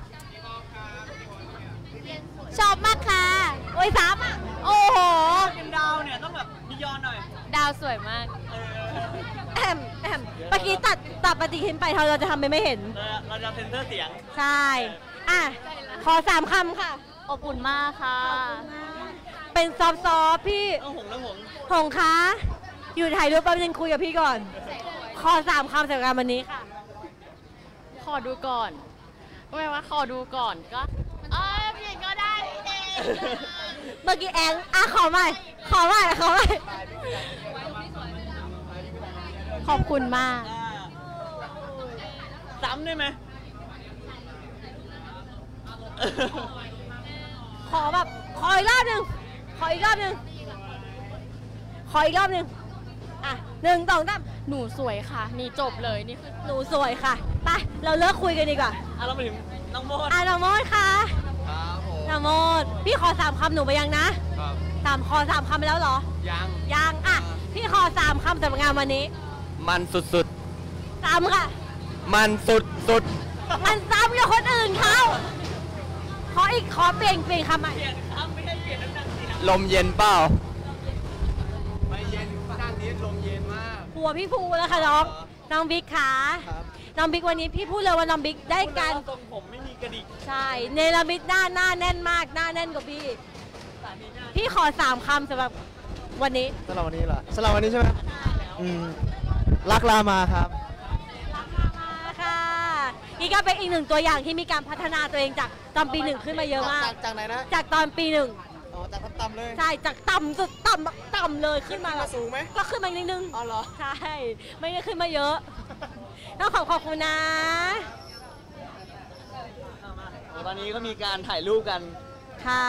ชอบมากค่ะำโอ้ยซ้ำอ่ะโอ้โหเป็นดาวเนี่ยต้องแบบมีย้อนหน่อยดาวสวยมากแอมเมื่อกี้ตัดปฏิทินไปเราจะทำไปไม่เห็นเราจะเซ็นเซอร์เสียงใช่อ่ะขอ3 คำค่ะอบอุ่นมากค่ะเป็นซอฟพี่หงคะอยู่ถ่ายรูปแป๊บนึงคุยกับพี่ก่อนขอ3 คำสำหรับงานวันนี้ค่ะขอดูก่อนไม่ว่าขอดูก่อนก็พี่ก็ได้เมื่อกี้แองอ่ะขอใหม่ขอบคุณมากซ้ำได้ไหมขออีกรอบหนึ่งอ่ะ1 2 3 หนูสวยค่ะนี่จบเลยนี่คือหนูสวยค่ะไปเราเลิกคุยกันดีกว่าเราไปถึงน้องโมดน้องโมดค่ะน้องโมดพี่ขอ3 คำหนูไปยังนะขอ3 คำไปแล้วเหรอยังอ่ะพี่ขอ3 คำสำหรับงานวันนี้มันสุด 3 ค่ะมันสุดมันซ้ำกับคนอื่นเขาขอเปลี่ยนคำใหม่ลมเย็นเปล่าไม่เย็นด้านนี้ลมเย็นมากหัวพี่ภูแล้วค่ะน้องบิ๊กค่ะน้องบิ๊กวันนี้พี่พูดเลยว่าน้องบิ๊กได้การทรงผมไม่มีกระดิกใช่เนรมิตหน้าแน่นมากหน้าแน่นกว่าพี่ขอ3 คำสำหรับวันนี้สำหรับวันนี้เหรอสำหรับวันนี้ใช่ไหมรักลามาครับค่ะนี่ก็เป็นอีก1 ตัวอย่างที่มีการพัฒนาตัวเองจากตอนปี 1ขึ้นมาเยอะมากจากไหนนะจากตอนปี 1 จากต่ำเลยใช่จากต่ำสุดต่ำเลยขึ้นมาสูงไหมก็ขึ้นมานิดนึงอ๋อเหรอใช่ไม่ได้ขึ้นมาเยอะต้องขอบคุณนะตอนนี้ก็มีการถ่ายรูปกันค่ะ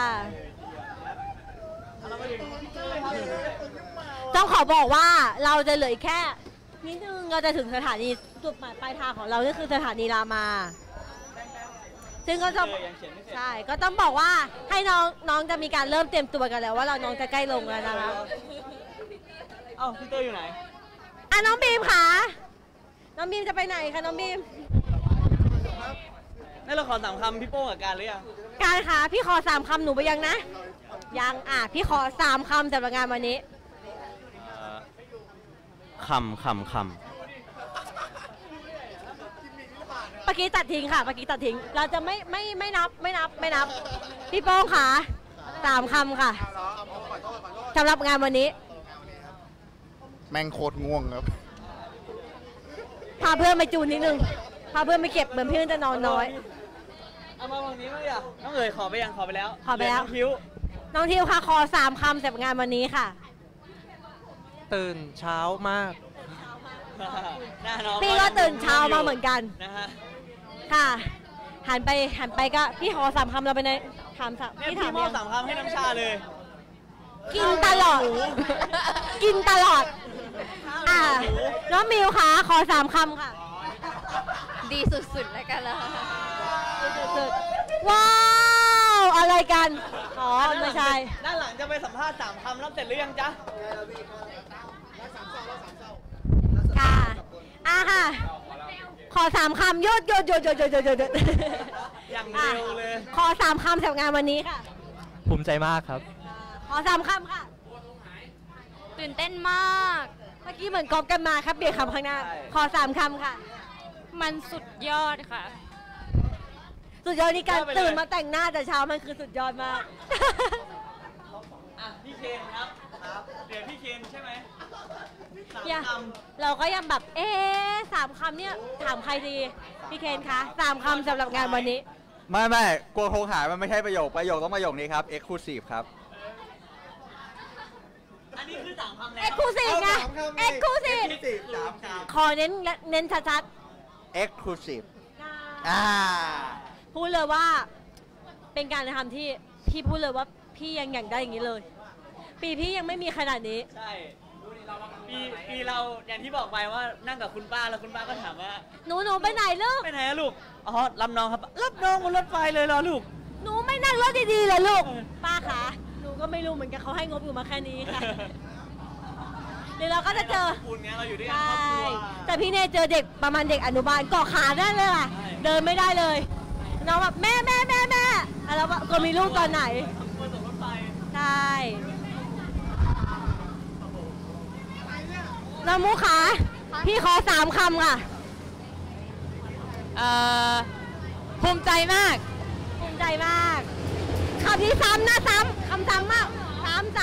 ต้องขอบอกว่าเราจะเหลือแค่นิดนึงเราจะถึงสถานีจุดหมายปลายทางของเราก็คือสถานีรามาซึ่งก็จะใช่ก็ต้องบอกว่าให้น้องจะมีการเริ่มเตรียมตัวกันแล้วว่าน้องจะใกล้ลงแล้วนะคะพี่เต้อยู่ไหนน้องบีมค่ะน้องบีมจะไปไหนคะน้องบีมให้เราขอ3 คำพี่โป้งกับการหรือยังการค่ะพี่ขอ3 คำหนูไปยังนะยังพี่ขอ3 คำสำหรับงานวันนี้คำเมื่อกี้ตัดทิ้งค่ะเราจะไม่นับพี่โป้งค่ะ3 คำค่ะสำหรับงานวันนี้แม่งโคตรง่วงครับพาเพื่อนไปจูนนิดนึงพาเพื่อนไปเก็บเหมือนเพื่อนจะนอนน้อยเอามาวันนี้มั้ยอ่ะน้องขอไปยังขอไปแล้วน้องทิวค่ะขอ3 คำสำหรับงานวันนี้ค่ะตื่นเช้ามากพี่ก็ตื่นเช้ามาเหมือนกันค่ะหันไปก็พี่ขอ3 คำเราไปในพี่ถาม3 คำให้น้ำชาเลยกินตลอดน้องมิวค่ะขอ3 คำค่ะดีสุดๆแล้วกันแล้วว้าวอะไรกันขออ๋อไม่ใช่ด้านหลังจะไปสัมภาษณ์3 คำแล้วเสร็จหรือยังจ๊ะค่ะค่ะ ขอ3 คำหยุดอย่างเร็วเลยขอ3 คำสำหรับงานวันนี้ค่ะภูมิใจมากครับขอ3 คำค่ะตื่นเต้นมากเมื่อกี้เหมือนก๊อปกันมาครับเบียร์คำข้างหน้า ขอ3 คำค่ะมันสุดยอดค่ะสุดยอดในการตื่นมาแต่งหน้าแต่เช้ามันคือสุดยอดมากพี่เคนครับเดี๋ยวพี่เคนใช่ไหมอย่า 3 คำเราก็ยังแบบ3 คำเนี่ยถามใครดีพี่เคนคะ3 คำสำหรับงานวันนี้ไม่กลัวคงหายมันไม่ใช่ประโยคต้องประโยคนี้ครับ exclusive ครับอันนี้คือ3 คำแล้ว exclusive ไง exclusive 3 คำขอเน้นชัด exclusive ๆพูดเลยว่าเป็นการทำที่พี่พูดเลยว่าพี่ยังอยากได้อย่างนี้เลย ปีพี่ยังไม่มีขนาดนี้ใช่ปีเราอย่างที่บอกไปว่านั่งกับคุณป้าแล้วคุณป้าก็ถามว่าหนูไปไหนลูกไปไหนอะลูก อ๋อ รับน้องครับ รับน้องบนรถไฟเลยเหรอลูกหนูไม่นั่งรถดีๆเลยลูก ป้าคะหนูก็ไม่รู้เหมือนกันเขาให้งบอยู่มาแค่นี้ค่ะ เดี๋ยวเราก็จะเจอคุณไงเราอยู่ด้วยกันใช่ครอบครัวแต่พี่เนยเจอเด็กประมาณเด็กอนุบาลเกาะขาได้เลยล่ะ เดินไม่ได้เลย น้องแบบแม่แล้วก็มีลูกตอนไหนคนตกรถไฟใช่น้องมุกขาพี่ขอ3 คำค่ะภูมิใจมากภูมิใจมากคำที่ซ้ำนะซ้ำคำซ้ำมากซ้ำ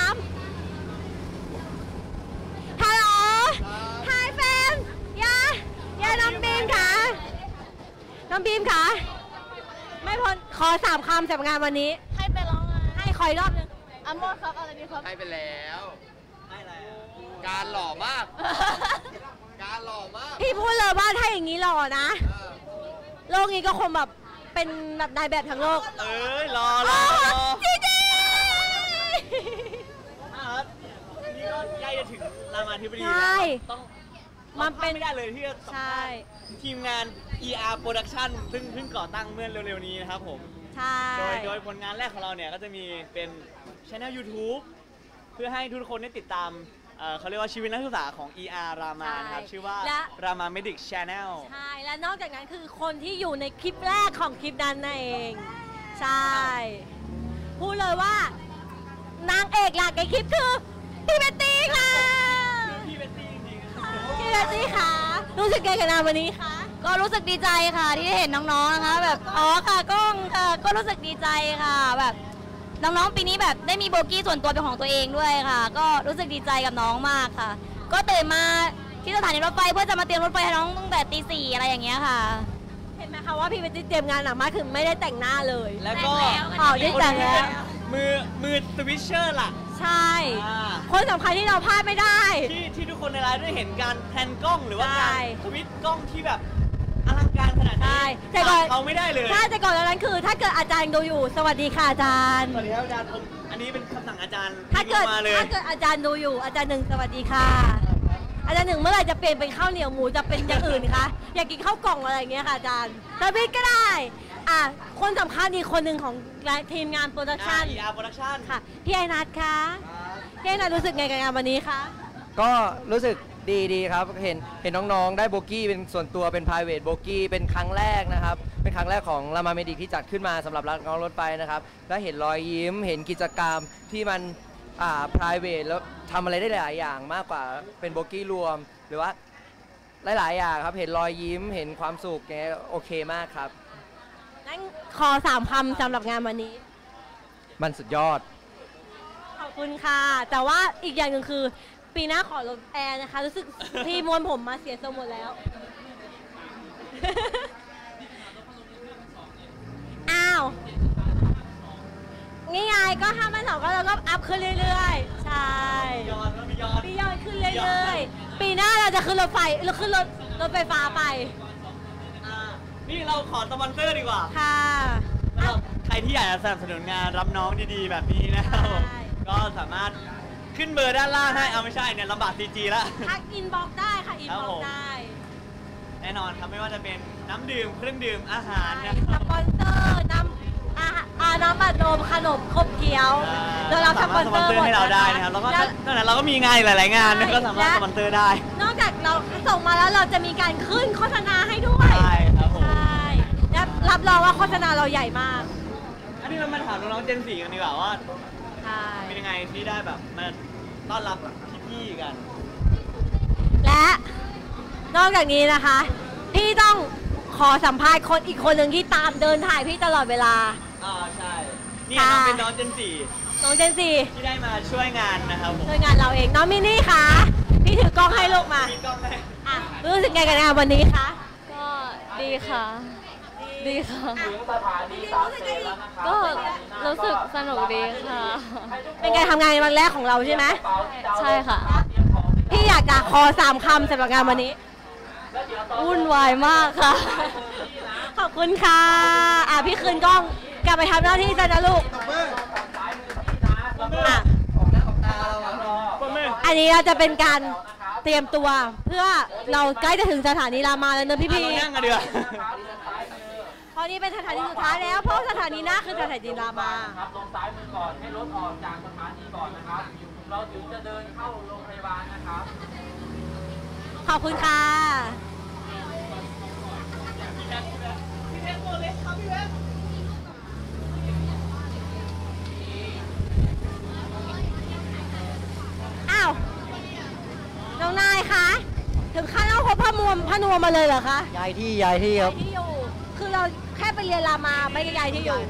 ฮัลโหล Hi fam ยาน้องบีมค่ะน้องบีมค่ะไม่พ้นขอ3 คำสำหรับงานวันนี้ให้ไปร้องงานให้ขออีกรอบนึงอัมโมดครับอะไรดีครับให้ไปแล้วให้อะไรอะการหล่อมาก การหล่อมากพี่พูดเลยว่าถ้าอย่างนี้หล่อนะ โลกนี้ก็คงแบบเป็นแบบนายแบบทั้งโลกเอ้ยรอจริงครับนี่ก็ใกล้จะถึงรามาธิบดีใช่แล้วต้องมันเป็นไม่ได้เลยที่จะสัมใช่ภาษณ์ทีมงาน ER Production ซึ่งเพิ่งก่อตั้งเมื่อเร็วๆนี้นะครับผมใช่โดยผลงานแรกของเราเนี่ยก็จะมีเป็นช่อง YouTube เพื่อให้ทุกคนได้ติดตามเขาเรียกว่าชีวิตนักศึกษาของ ER รามานะครับชื่อว่าและ Rama Medic Channel ใช่ และนอกจากนั้นคือคนที่อยู่ในคลิปแรกของคลิปนั้นนั่นเอง ใช่ พูดเลยว่านางเอกหลักในคลิปคือพี่เบตตี้ค่ะพี่เบตตี้จริงพี่เบตตี้ค่ะรู้สึกไงกับงานวันนี้คะก็รู้สึกดีใจค่ะที่ได้เห็นน้องๆนะคะแบบค่ะกล้องค่ะก็รู้สึกดีใจค่ะแบบน้องๆปีนี้แบบได้มีโบกี้ส่วนตัวเป็นของตัวเองด้วยค่ะ ก็รู้สึกดีใจกับน้องมากค่ะ ก็ตื่นมาที่สถานีรถไฟเพื่อจะมาเตรียมรถไฟให้น้องตั้งแต่ตี 4อะไรอย่างเงี้ยค่ะเห็นไหมคะว่าพี่เบตตี้เตรียมงานหนักมากถึงไม่ได้แต่งหน้าเลยแล้วก็ได้แต่งแล้วมือสวิชเชอร์หลักใช่ คนสำคัญที่เราพลาดไม่ได้ที่ทุกคนในไลฟ์ได้เห็นการแพนกล้องหรือว่าใช่การสวิตช์กล้องที่แบบอลังการขนาดนี้ใช่แต่ก่อนเขาไม่ได้เลยใช่แต่ก่อนนั้นคือ ถ้าเกิดอาจารย์ดูอยู่ สวัสดีค่ะอาจารย์สวัสดีครับอาจารย์ผมอันนี้เป็นคำสั่งอาจารย์ถ้าเกิดมาเลยอาจารย์ดูอยู่อาจารย์หนึ่งสวัสดีค่ะ อาจารย์หนึ่งเมื่อไหร่จะเปลี่ยนเป็นข้าวเหนียวหมูจะเป็นอย่างอื่นคะอยากกินข้าวกล่องอะไรอย่างเงี้ยค่ะอาจารย์สวิตก็ได้คนสำคัญอีกคนหนึ่งของทีมงานโปรดักชั่น ER Production ค่ะพี่ไอนัทคะพี่ไอนัทรู้สึกไงกับงานวันนี้คะก็รู้สึกดีครับเห็นน้องๆได้โบกี้เป็นส่วนตัวเป็น private โบกี้เป็นครั้งแรกนะครับเป็นครั้งแรกของรามาเมดิกที่จัดขึ้นมาสำหรับน้องรถไฟนะครับและเห็นรอยยิ้มเห็นกิจกรรมที่มันprivate แล้วทำอะไรได้หลายอย่างมากกว่าเป็นโบกี้รวมหรือว่าหลายๆอย่างครับเห็นรอยยิ้มเห็นความสุขเนี่ยโอเคมากครับงั้นขอ3 คำสำหรับงานวันนี้มันสุดยอดขอบคุณค่ะ แต่ว่าอีกอย่างหนึ่งคือปีหน้าขอลดแอร์นะคะ รู้สึก ที่มวนผมมาเสียทรงหมดแล้ว อ้าวนี่ไงก็5,200ก็เราก็อัพขึ้นเรื่อยๆ ใช่ปียอนขึ้นเรื่อยๆ ปีหน้าเราจะขึ้นรถไฟเราขึ้นรถไฟฟ้าไปนี่เราขอสปอนเซอร์ดีกว่าค่ะสำหรับใครที่อยากจะสนับสนุนงานรับน้องดีๆแบบนี้นะครับผมก็สามารถขึ้นเบอร์ด้านล่างให้เอาไม่ใช่เนี่ยลำบาก CG แล้วทักอินบ็อกได้ค่ะ อินบ็อกได้แน่นอนครับไม่ว่าจะเป็นน้ำดื่มเครื่องดื่มอาหารนะสปอนเซอร์นำน้ำบัดลมขนมขบเคี้ยวแล้วเราสปอนเซอร์หมดให้เราได้นะครับแล้วก็นอกจากเราก็มีงานหลายๆงานก็สามารถสปอนเซอร์ได้นอกจากเราส่งมาแล้วเราจะมีการขึ้นโฆษณาให้ด้วยใช่ครับผมใช่และรับรองว่าโฆษณาเราใหญ่มากอันนี้เรามาถามน้องๆเจน4กันดีกว่าว่าเป็นยังไงที่ได้แบบมาต้อนรับพี่ๆกันและนอกจากนี้นะคะพี่ต้องขอสัมภาษณ์คนอีกคนหนึ่งที่ตามเดินถ่ายพี่ตลอดเวลาใช่นี่น้องเป็นน้องเจน4 น้องเจน4 ที่ได้มาช่วยงานนะครับช่วยงานเราเองน้องมินนี่ค่ะพี่ถือกล้องให้ลูกมารู้สึกไงกับงานวันนี้คะก็ดีค่ะดีค่ะก็รู้สึกสนุกดีค่ะเป็นการทำงานวันแรกของเราใช่ไหมใช่ค่ะพี่อยากจะขอ3 คำสำหรับงานวันนี้วุ่นวายมากค่ะขอบคุณค่ะพี่คืนกล้องกลับไปทำหน้าที่นะลูกอันนี้เราจะเป็นการเตรียมตัวเพื่อเราใกล้จะถึงสถานีรามาแล้วนะพี่ๆนั่งกันเดือเพราะนี่เป็นสถานีสุดท้ายแล้วเพราะสถานีหน้าคือสถานีรามาลงซ้ายมือก่อนให้รถออกจากสถานีก่อนนะครับเราถึงจะเดินเข้าโรงพยาบาลนะครับขอบคุณค่ะอ้าวน้องนายคะถึงขั้นเอาพบพนวมมาเลยเหรอคะย้ายที่ครับที่อยู่คือเราแค่ไปเรียนรามาไม่ได้ย้ายที่อยู่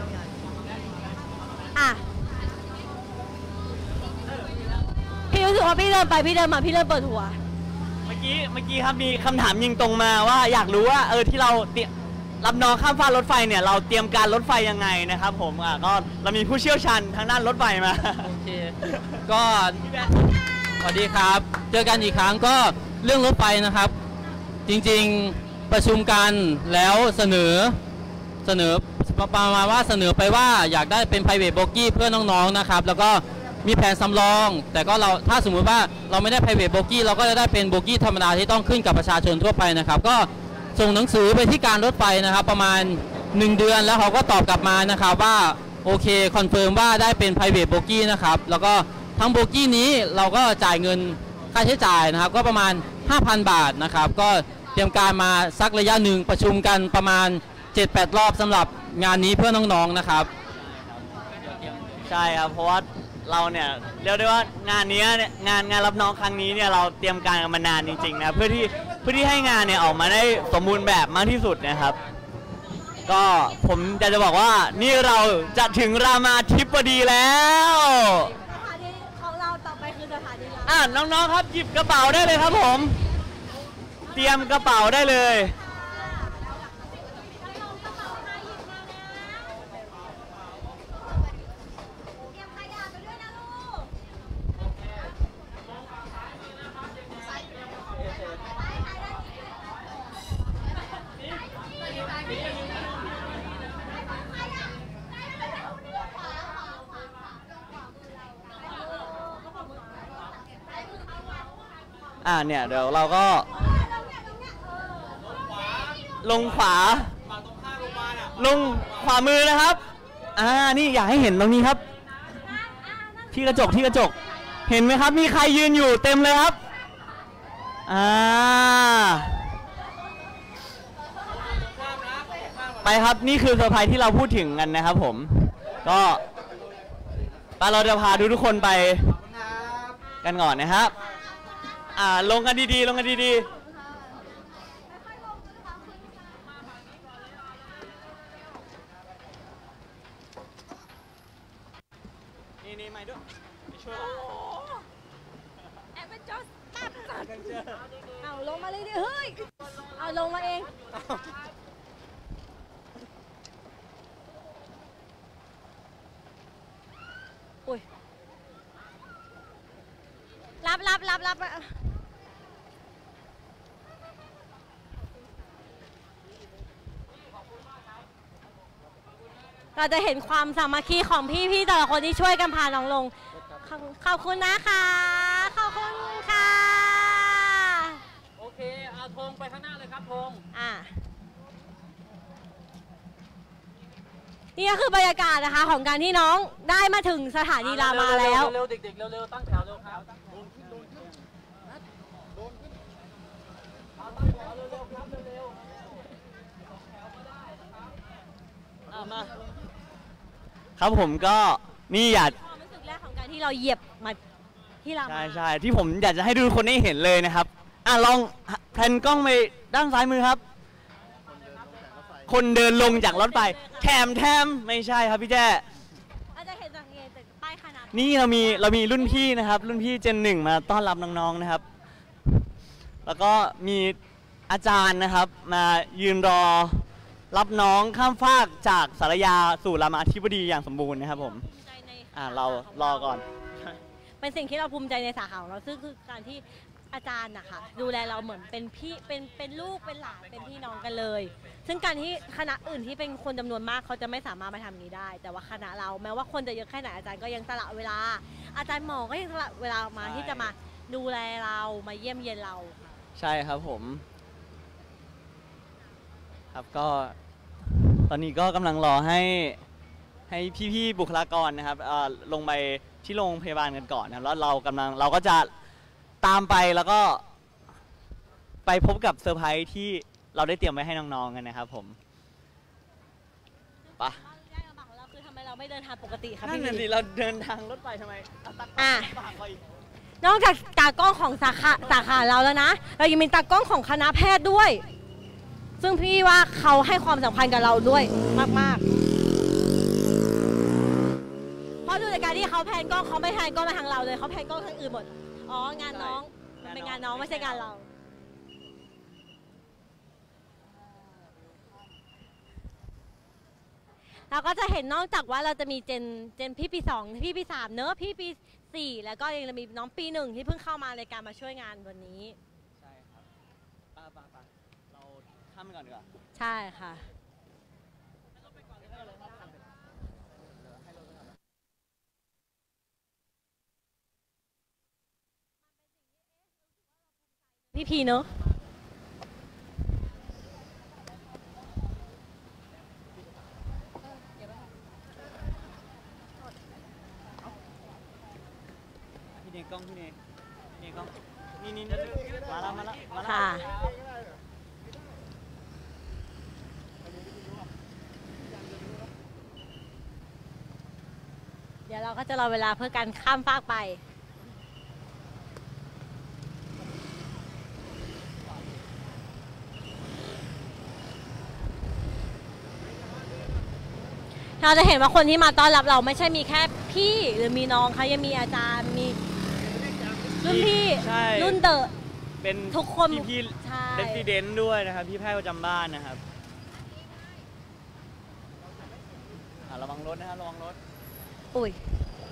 พี่รู้สึกว่าพี่เดินไปพี่เดินมาพี่เริ่มเปิดหัวเมื่อกี้ครับมีคำถามยิงตรงมาว่าอยากรู้ว่าที่เรารับน้องข้ามฟ้ารถไฟเนี่ยเราเตรียมการรถไฟยังไงนะครับผมก็เรามีผู้เชี่ยวชาญทางด้านรถไฟมาโอเคก็สวัสดีครับเจอกันอีกครั้งก็เรื่องรถไฟนะครับจริงๆประชุมกันแล้วเสนอประมาณว่าเสนอไปว่าอยากได้เป็น private bogie เพื่อน้องๆนะครับแล้วก็มีแผนสำรองแต่ก็เราถ้าสมมุติว่าเราไม่ได้ private bogie เราก็จะได้เป็น bogie ธรรมดาที่ต้องขึ้นกับประชาชนทั่วไปนะครับก็ส่งหนังสือไปที่การรถไฟนะครับประมาณ1 เดือนแล้วเขาก็ตอบกลับมานะครับว่าโอเคคอนเฟิร์มว่าได้เป็น private bogie นะครับแล้วก็ทั้งโบกี้นี้เราก็จ่ายเงินค่าใช้จ่ายนะครับก็ประมาณ 5,000 บาทนะครับก็เตรียมการมาสักระยะหนึ่งประชุมกันประมาณ 7-8 รอบสำหรับงานนี้เพื่อน้องๆนะครับใช่ครับเพราะว่าเราเนี่ยเรียกได้ว่างานนี้งานรับน้องครั้งนี้เนี่ยเราเตรียมการกันมานานจริงๆนะเพื่อที่ให้งานเนี่ยออกมาได้สมบูรณ์แบบมากที่สุดนะครับก็ผมจะบอกว่านี่เราจะถึงรามาธิบดีแล้วของเราต่อไปคือสถานีน้องๆครับหยิบกระเป๋าได้เลยครับผมเตรียมกระเป๋าได้เลยเนี่ยเดี๋ยวเราก็ลงขวาลงขวามือนะครับนี่อยากให้เห็นตรงนี้ครับที่กระจกเห็นไหมครับมีใครยืนอยู่เต็มเลยครับไปครับนี่คือเซอร์ไพรส์ที่เราพูดถึงกันนะครับผมก็เราจะพาทุกคนไปกันก่อนนะครับลงกันดีๆนี่ไม่ด้วยไม่ช่วยแอดเวนเจอร์ตัดลงมาเลยดิเฮ้ยลงมาเองอุ้ยรับเราจะเห็นความสามัคคีของพี่แต่ละคนที่ช่วยกันพาน้องลงขอบคุณนะคะขอบคุณค่ะโอเคเอาธงไปข้างหน้าเลยครับธงนี่ก็คือบรรยากาศนะคะของการที่น้องได้มาถึงสถานีรามาแล้วเร็วๆเด็กๆเร็วๆตั้งแถวเร็วครับมาครับผมก็นี่อยากความรู้สึกแรกของการที่เราเหยียบมาที่รามาใช่ที่ผมอยากจะให้ทุกคนได้เห็นเลยนะครับลองแพนกล้องไปด้านซ้ายมือครับ คนเดินลงจากรถไฟแถมไม่ใช่ครับพี่แจ้อาจจะเห็นจากป้ายขนาดนี่เรามีรุ่นพี่นะครับ รุ่นพี่เจน 1มาต้อนรับน้องๆนะครับ แล้วก็มีอาจารย์นะครับมายืนรอรับน้องข้ามฟากจากสารยาสู่รามาธิบดีอย่างสมบูรณ์นะครับผมเรารอก่อนเป็นสิ่งที่เราภูมิใจในสาขาของเราซึ่งคือการที่อาจารย์นะคะดูแลเราเหมือนเป็นพี่เป็นลูกเป็นหลานเป็นพี่น้องกันเลย ซึ่งการที่คณะอื่นที่เป็นคนจำนวนมากเขาจะไม่สามารถมาทำนี้ได้ แต่ว่าคณะเราแม้ว่าคนจะเยอะแค่ไหนอาจารย์ก็ยังสละเวลา อาจารย์หมอก็ยังสละเวลามาที่จะมาดูแลเรามาเยี่ยมเยียนเราใช่ครับผมครับก็ตอนนี้ก็กำลังรอให้พี่ๆบุคลากรนะครับลงไปที่โรงพยาบาลกันก่อนนะแล้วเราก็จะตามไปแล้วก็ไปพบกับเซอร์ไพรส์ที่เราได้เตรียมไว้ให้น้องๆกันนะครับผมปะคือทำไมเราไม่เดินทางปกติครับนั่นน่ะสิเราเดินทางรถไฟทำไมนอกจากตากล้องของสาขาเราแล้วนะเรายังมีตากล้องของคณะแพทย์ด้วยซึ่งพี่ว่าเขาให้ความสำคัญกับเราด้วยมากๆเพราะดูจากการที่เขาแพนกล้องเขาไม่แพนกล้องมาทางเราเลยเขาแพนกล้องทางอื่นหมดอ๋องานน้องมันเป็นงานน้องไม่ใช่งานเราเราก็จะเห็นนอกจากว่าเราจะมีเจนพี่ปี 2พี่ปี 3เนอะพี่ปี 4แล้วก็ยังจะมีน้องปี 1ที่เพิ่งเข้ามาในการมาช่วยงานวันนี้ใช่ครับเราข้ามไปก่อนดีกว่าใช่ค่ะพี่เนอะพี่เนกล้องนี่มาแล้วค่ะเดี๋ยวเราก็จะรอเวลาเพื่อการข้ามฟากไปเราจะเห็นว่าคนที่มาต้อนรับเราไม่ใช่มีแค่พี่หรือมีน้องเขายังมีอาจารย์มีรุ่นพี่รุ่นเดอะเป็นทุกคนพี่เรสซิเดนต์ด้วยนะครับพี่แพทย์ประจำบ้านนะครับระวังรถนะครับระวังรถอุ้ย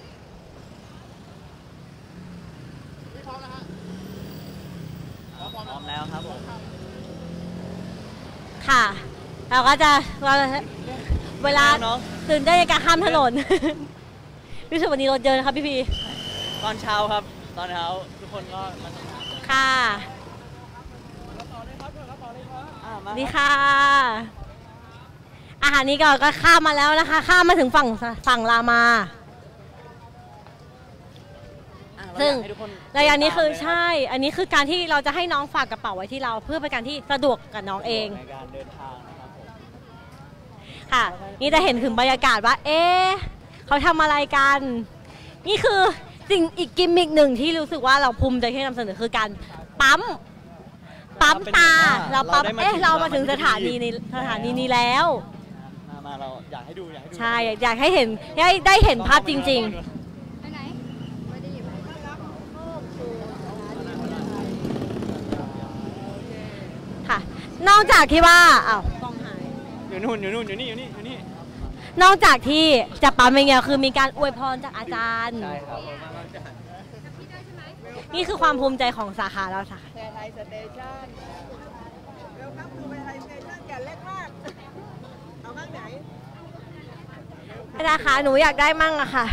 พร้อมแล้วฮะพร้อมแล้วครับผมค่ะเราก็จะเวลาตื่นได้ในการข้ามถนนรู้สึกวันนี้รถเยอะนะครับพี่ตอนเช้าครับตอนเช้าทุกคนก็มาทำงานค่ะนี่ค่ะอาหารนี้ก็ข้ามมาแล้วนะคะข้ามมาถึงฝั่งรามาซึ่งระยะนี้คือใช่อันนี้คือการที่เราจะให้น้องฝากกระเป๋าไว้ที่เราเพื่อเป็นการที่สะดวกกับน้องเองในการเดินทางนะครับผมค่ะนี่จะเห็นถึงบรรยากาศว่าเขาทำอะไรกันนี่คือสิ่งอีกกิมมิกหนึ่งที่รู้สึกว่าเราภูมิใจที่นำเสนอคือการปั๊มตาเราปั๊มเรามาถึงสถานีนี้แล้วมาเราอยากให้ดูใช่อยากให้เห็นได้เห็นภาพจริงๆค่ะนอกจากที่ว่าอ้าวกล้องหายอยู่นู่นอยู่นี่นอกจากที่จะปั๊มเป็นไงคือมีการอวยพรจากอาจารย์ใช่ครับนี่คือความภูมิใจของสาขาเราค่ะไทยสเตชันเวลคัมทูไทยสเตชันแก่เล็กมากเอาข้างไหนอาจารย์คะหนูอยากได้มั่งอะค่ะ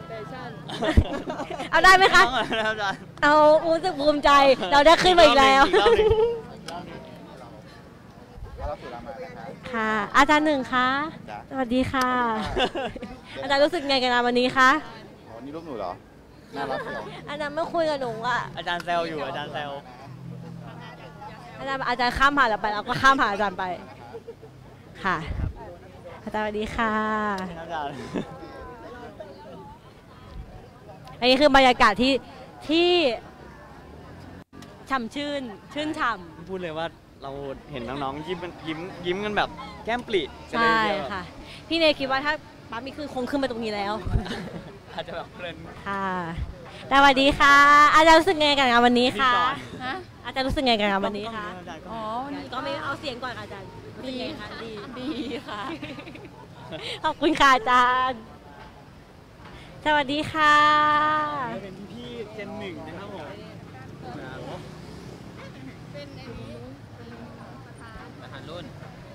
เอาได้ไหมคะเอารู้สึกภูมิใจเราได้ขึ้นมาอีกแล้วค่ะ อาจารย์หนึ่งคะสวัสดีค่ะ อาจารย์รู้สึกไงกับงานวันนี้คะอ๋อนี่รูปหนูเหรอน่ารักเชียวอาจารย์ไม่คุยกับหนูอ่ะอาจารย์แซวอยู่อาจารย์แซวอาจารย์ข้ามผ่านเราไปเราก็ข้ามผ่านอาจารย์ไปค่ะอาจารย์สวัสดีค่ะอันนี้คือบรรยากาศที่ฉ่ำชื่นฉ่ำพูดเลยว่าเราเห็นน้องๆยิ้มกันแบบแก้มปริกันเลยใช่ทีเดียวค่ะ พี่เนยคิดว่าถ้าปั๊มมีขึ้นคงขึ้นมาตรงนี้แล้วอาจจะแบบเพลินค่ะสวัสดีค่ะ อาจารย์รู้สึกไงกับงานวันนี้คะฮะอาจารย์รู้สึกไงกับงานวันนี้คะอ๋อวันนี้ก็ไม่เอาเสียงก่อนค่ะอาจารย์รู้สึกไงคะดีดีค่ะขอบคุณค่ะอาจารย์สวัสดีค่ะเป็นพี่เจนหนึ่งนะครับผมทหารรุ่น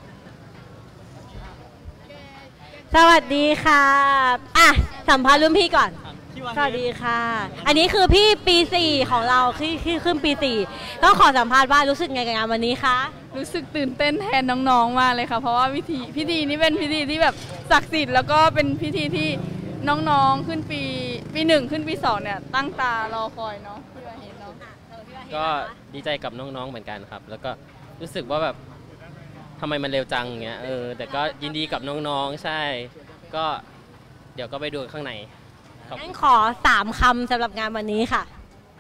สวัสดีค่ะอ่ะสัมภาษณ์รุ่นพี่ก่อนสวัสดีค่ะ อันนี้คือพี่ปี 4 ของเราที่ขึ้นปี 4 ก็ขอสัมภาษณ์ว่ารู้สึกไงกับงานวันนี้คะรู้สึกตื่นเต้นแทนน้องๆมากเลยค่ะ เพราะว่าพิธีนี้เป็นพิธีที่แบบศักดิ์สิทธิ์แล้วก็เป็นพิธีที่น้องๆขึ้นปี 1ขึ้นปี 2เนี่ยตั้งตารอคอยเนาะที่ว่าเห็นเนาะก็ดีใจกับน้องๆเหมือนกันครับ แล้วก็รู้สึกว่าแบบทำไมมันเร็วจังอย่างเงี้ยแต่ก็ยินดีกับน้องๆใช่ ก็เดี๋ยวก็ไปดูข้างในครับงั้นขอ3 คำสำหรับงานวันนี้ค่ะ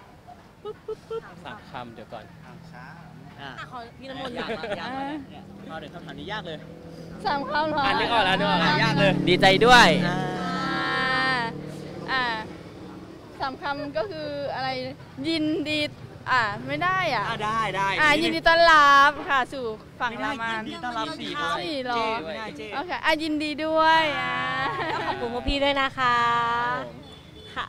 3 คำเดี๋ยวก่อนขอพี่น้ำมนต์ยากมาถึงคำถามนี้ยากเลย 3 คำเหรอนึกออกแล้วยากเลยดีใจด้วย 3 คำก็คืออะไรยินดีไม่ได้ได้ยินดีต้อนรับค่ะสู่ฝั่งรามานยินดีต้อนรับสี่ด้วยหรอเจ๊โอเคยินดีด้วยขอบคุณพวกพี่ด้วยนะคะค่ะ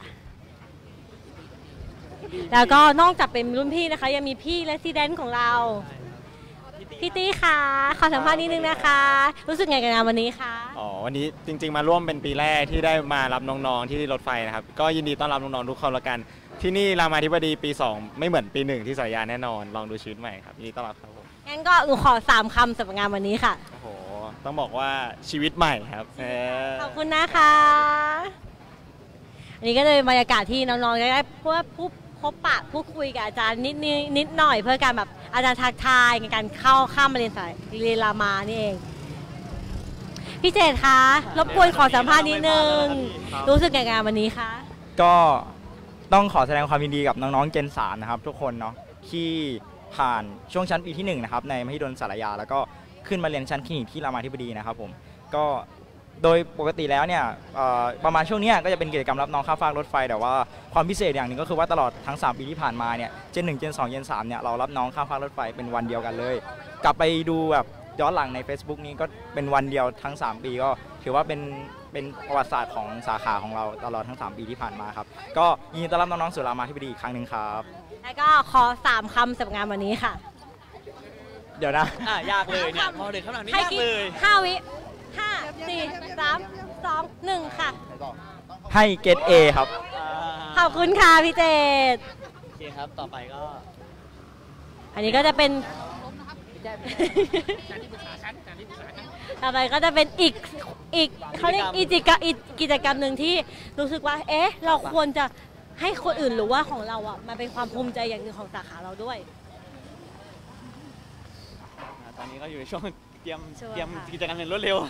แล้วก็นอกจากเป็นรุ่นพี่นะคะ ยังมีพี่และซีแดนของเราพี่ตี้ค่ะขอสัมภาษณ์นิดนึงนะคะ รู้สึกไงกับงานวันนี้คะวันนี้จริงๆมาร่วมเป็นปีแรกที่ได้มารับน้องๆที่รถไฟนะครับก็ยินดีต้อนรับน้องๆทุกคนละกันที่นี่รามาธิบดีปี 2 ไม่เหมือนปี 1ที่สารยาแน่นอนลองดูชีวิตใหม่ครับยินดีต้อนรับครับผมงั้นก็หนูขอ3 คำสำหรับงานวันนี้ค่ะโอ้โหต้องบอกว่าชีวิตใหม่ครับขอบคุณนะคะอันนี้ก็เลยบรรยากาศที่น้องๆได้พบปะพูดคุยกับอาจารย์นิดหน่อยเพื่อการแบบอาจารย์ทักทายในการข้ามมาเรียนรามานี่เองพี่เจตคะรบกวนขอสัมภาษณ์นิดนึงรู้สึกไงกับงานวันนี้คะก็ต้องขอแสดงความยินดีกับน้องๆเจน3นะครับทุกคนเนาะที่ผ่านช่วงชั้นปีที่1นะครับในมหิดลสารยาแล้วก็ขึ้นมาเรียนชั้นคลินิกที่รามาธิบดีนะครับผมก็โดยปกติแล้วเนี่ยประมาณช่วงนี้ก็จะเป็นกิจกรรมรับน้องข้ามฟากรถไฟแต่ว่าความพิเศษอย่างหนึ่งก็คือว่าตลอดทั้ง3ปีที่ผ่านมาเนี่ยเจน1เจน2เจน3เนี่ยเรารับน้องข้ามฟากรถไฟเป็นวันเดียวกันเลยกลับไปดูแบบย้อนหลังใน Facebook นี้ก็เป็นวันเดียวทั้ง3ปีก็ถือว่าเป็นประวัติศาสตร์ของสาขาของเราตลอดทั้ง3ปีที่ผ่านมาครับก็ยินดีต้อนรับน้องๆสู่รามาธิบดีอีกครั้งหนึ่งครับแล้วก็ขอ3 คำสำหรับงานวันนี้ค่ะเดี๋ยวนะยากเลยเนี่ยพอถึงคำถามนี้ยากเลย 5 วิ5 4 3 2 1ค่ะให้เกรด A ครับขอบคุณค่ะพี่เจตโอเคครับต่อไปก็อันนี้ก็จะเป็นต่อไปก็จะเป็นอีกเขาเรียกกิจกรรมหนึ่งที่รู้สึกว่าเราควรจะให้คนอื่นรู้ว่าของเรามันเป็นความภูมิใจอย่างหนึ่งของสาขาเราด้วยตอนนี้ก็อยู่ในช่วงเตรียมกิจกรรมอย่างรวดเร็ว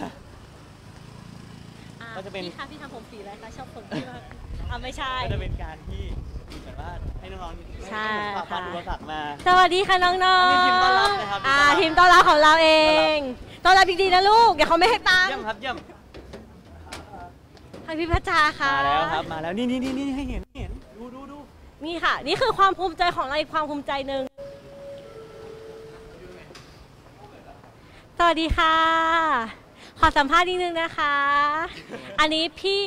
ก็จะเป็นพี่ทำผมสีอะไรคะชอบผมที่มากไม่ใช่ก็จะเป็นการที่เหมือนว่าให้น้องๆใช่ค่ะอุปสรรคมาสวัสดีค่ะน้องๆทีมต้อนรับนะครับทีมต้อนรับของเราเองต้อนรับดีๆนะลูกเดี๋ยวเขาไม่ให้ตังค์เยี่ยมครับเยี่ยมให้พี่พัชชาค่ะมาแล้วครับมาแล้วนี่ให้เห็นดูนี่ค่ะนี่คือความภูมิใจของเราอีกความภูมิใจหนึ่งสวัสดีค่ะขอสัมภาษณ์นิดนึงนะคะอันนี้พี่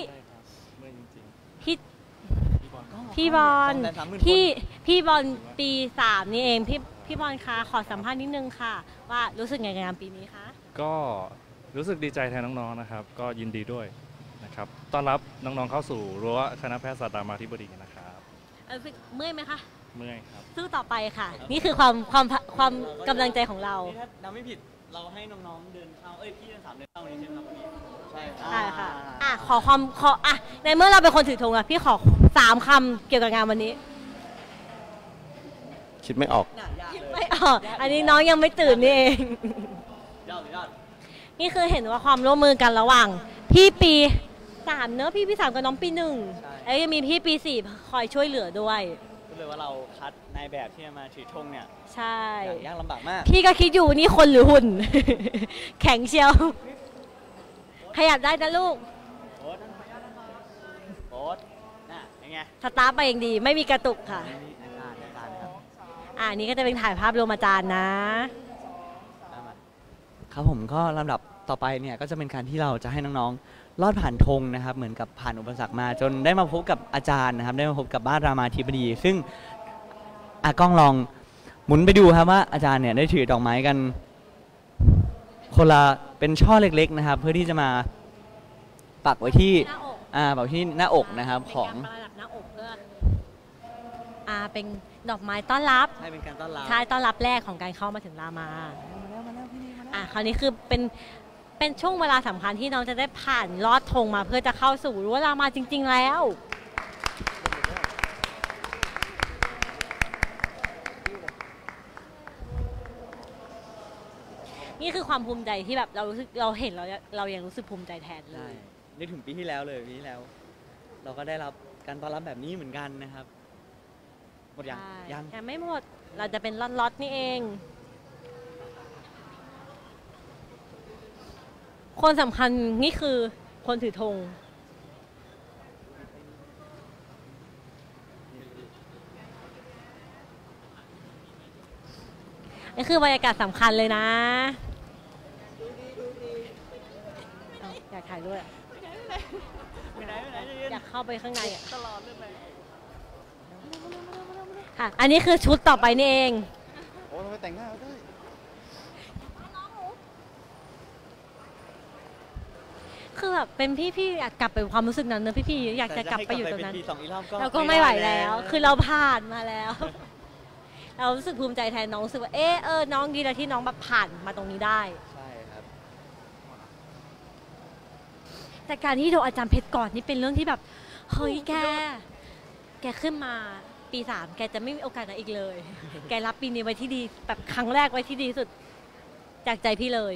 บอลพี่บอลปี 3นี่เองพี่บอลคะขอสัมภาษณ์นิดนึงค่ะว่ารู้สึกไงกับงานปีนี้คะก็รู้สึกดีใจแทนน้องๆนะครับก็ยินดีด้วยนะครับต้อนรับน้องๆเข้าสู่รั้วคณะแพทยศาสตร์รามาธิบดีนะครับเมื่อยไหมคะเมื่อยครับสู้ต่อไปค่ะนี่คือความกำลังใจของเราถ้าเราไม่ผิดเราให้น้องๆเดินเข้าพี่ทั้ง3เดินเข้านี้ใช่ไหมครับวันนี้ใช่ใช่ค่ะในเมื่อเราเป็นคนถือธงอะพี่ขอ3 คำเกี่ยวกับงานวันนี้คิดไม่ออกไม่ออกอันนี้น้องยังไม่ตื่นนี่เองยอดนี่คือเห็นว่าความร่วมมือกันระหว่างพี่ปี3เนอะพี่3กับน้องปี1แล้วยังมีพี่ปี4คอยช่วยเหลือด้วยก็เลยว่าเราคัดนายแบบที่มาถือธงเนี่ยใช่ยากลำบากมากพี่ก็คิดอยู่นี่คนหรือหุ่น แข็งเชียวขยับได้นะลูกโอ๊ตน่ะยังไงสตาร์ทไปอย่างดีไม่มีกระตุกค่ะนี่ก็จะเป็นถ่ายภาพรวมอาจารย์นะครับผมก็ลำดับต่อไปเนี่ยก็จะเป็นการที่เราจะให้น้องๆลอดผ่านธงนะครับเหมือนกับผ่านอุปสรรคมาจนได้มาพบกับอาจารย์นะครับได้มาพบกับบ้านรามาธิบดีซึ่งกล้องลองหมุนไปดูครับว่าอาจารย์เนี่ยได้ถือดอกไม้กันคนละเป็นช่อเล็กๆนะครับเพื่อที่จะมาปักไว้ที่ปักที่หน้าอกนะครับของประดับหน้าอกเพื่อเป็นดอกไม้ต้อนรับใช่เป็นการต้อนรับใช่ต้อนรับแรกของการเข้ามาถึงรามาคราวนี้คือเป็นช่วงเวลาสำคัญที่น้องจะได้ผ่านลอดธงมาเพื่อจะเข้าสู่รั้วรามาจริงๆแล้วนี่คือความภูมิใจที่แบบเรารู้สึกเราเห็นเรายังรู้สึกภูมิใจแทนเลยนึกถึงปีที่แล้วเลยปีที่แล้วเราก็ได้รับการต้อนรับแบบนี้เหมือนกันนะครับหมดยังไม่หมดเราจะเป็นล็อตนี่เองคนสำคัญนี่คือคนถือธงนี่คือบรรยากาศสำคัญเลยนะอยากถ่ายด้วยอยากเข้าไปข้างในตลอดเลยค่ะอันนี้คือชุดต่อไปนี่เองโอ้ทำไมแต่งหน้าด้วยคือแบบเป็นพี่อยากกลับไปความรู้สึกนั้นเนอะพี่อยากจะกลับไปอยู่ตรงนั้นเราก็ไม่ไหวแล้วคือเราผ่านมาแล้วเรารู้สึกภูมิใจแทนน้องรู้สึกว่าน้องดีแล้วที่น้องแบบผ่านมาตรงนี้ได้ใช่ครับแต่การที่โดนอาจารย์เพชรก่อนนี่เป็นเรื่องที่แบบเฮ้ยแกขึ้นมาปี3แกจะไม่มีโอกาสอีกเลยแกรับปีนี้ไว้ที่ดีแบบครั้งแรกไว้ที่ดีสุดจากใจพี่เลย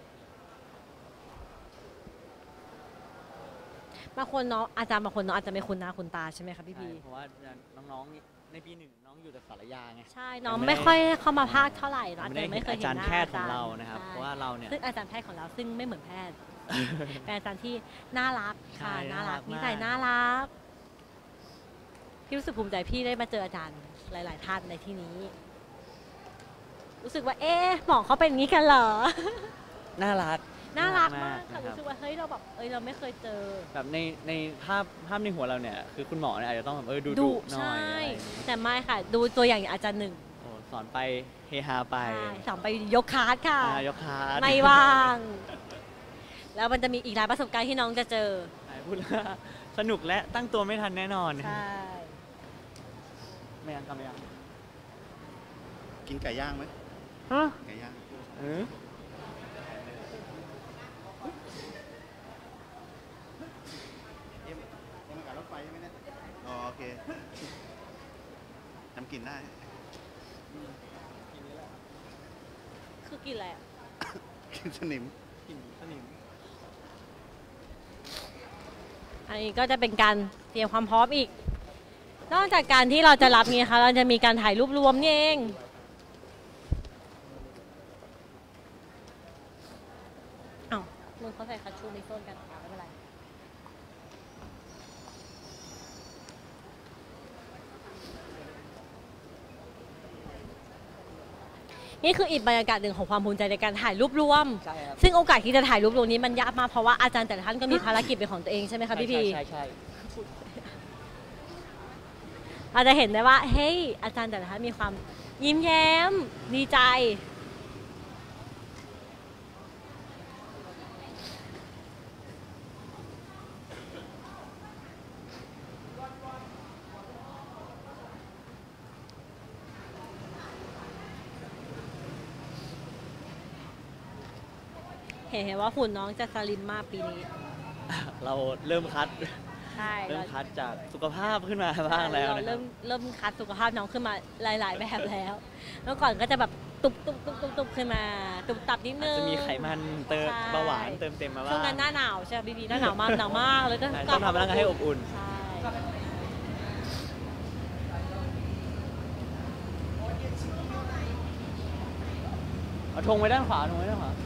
บางคนน้องอาจารย์บางคนน้องอาจจะไม่คุ้นหน้าคุ้นตาใช่ไหมคะพี่เพราะว่าน้องๆในปี1น้องอยู่แต่สารยาไงใช่น้องไม่ค่อยเข้ามาภาคเท่าไหร่อาจจะไม่เคยเห็นอาจารย์แพทย์ของเรานะครับเพราะว่าเราเนี่ยซึ่งอาจารย์แพทย์ของเราซึ่งไม่เหมือนแพทย์เป็นอาจารย์ที่น่ารักค่ะน่ารักนิสัยน่ารักพี่รู้สึกภูมิใจพี่ได้มาเจออาจารย์หลายๆท่านในที่นี้รู้สึกว่าหมอเขาเป็นอย่างนี้กันเหรอน่ารักมากค่ะรู้สึกว่าเฮ้ยเราแบบเราไม่เคยเจอแบบในภาพในหัวเราเนี่ยคือคุณหมอเนี่ยอาจจะต้องแบบดูหน่อยแต่ไม่ค่ะดูตัวอย่างอาจารย์สอนไปเฮฮาไปสอนไปยกคาร์ดค่ะยกคาร์ดไม่ว่างแล้วมันจะมีอีกหลายประสบการณ์ที่น้องจะเจอพูดสนุกและตั้งตัวไม่ทันแน่นอนใช่ไม่ยังทำไม่ยังกินไก่ย่างไหมไก่ย่างรถไฟใช่ไหมเนี่ยโอเคจำกินได้คือกินอะไรกินสนิมอันนี้ก็จะเป็นการเตรียมความพร้อมอีกนอกจากการที่เราจะรับนี้ค่ะเราจะมีการถ่ายรูปรวมนี่เองมึงเขาใส่คัชชูในโซนกันไม่เป็นไรนี่คืออีกบรรยากาศหนึ่งของความภูมิใจในการถ่ายรูปรวมซึ่งโอกาสที่จะถ่ายรูปรวมนี้มันยากมากเพราะว่าอาจารย์แต่ละท่านก็มีภารกิจเป็นของตัวเองใช่ไหมคะพี่พีใช่เราจะเห็นได้ว่าเฮ้ยอาจารย์แต่ละท่านมีความยิ้มแย้มดีใจเห็นว่าหุ่นน้องจะสลิมมากปีนี้เราเริ่มคัดใช่เริ่มคัดจากสุขภาพขึ้นมาบ้างแล้วเรานะคเริ่รับมคัดสุขภาพน้องขึ้นมาหลาย ๆ แบบแล้วเมื่อก่อนก็จะแบบตุบขึ้นมาตุบตับนิดนึงจะมีไขมันเติมใช่เบาหวานเติมเต็มมาบ้างช่วงนั้นหน้าหนาวใช่ไหมบีหน้าหนาวมากหนาวมากเลยก็ใช่ต้องทำร่างกายให้อบอุ่นใช่เอาธงไว้ด้านขวาธงไว้ด้านขวา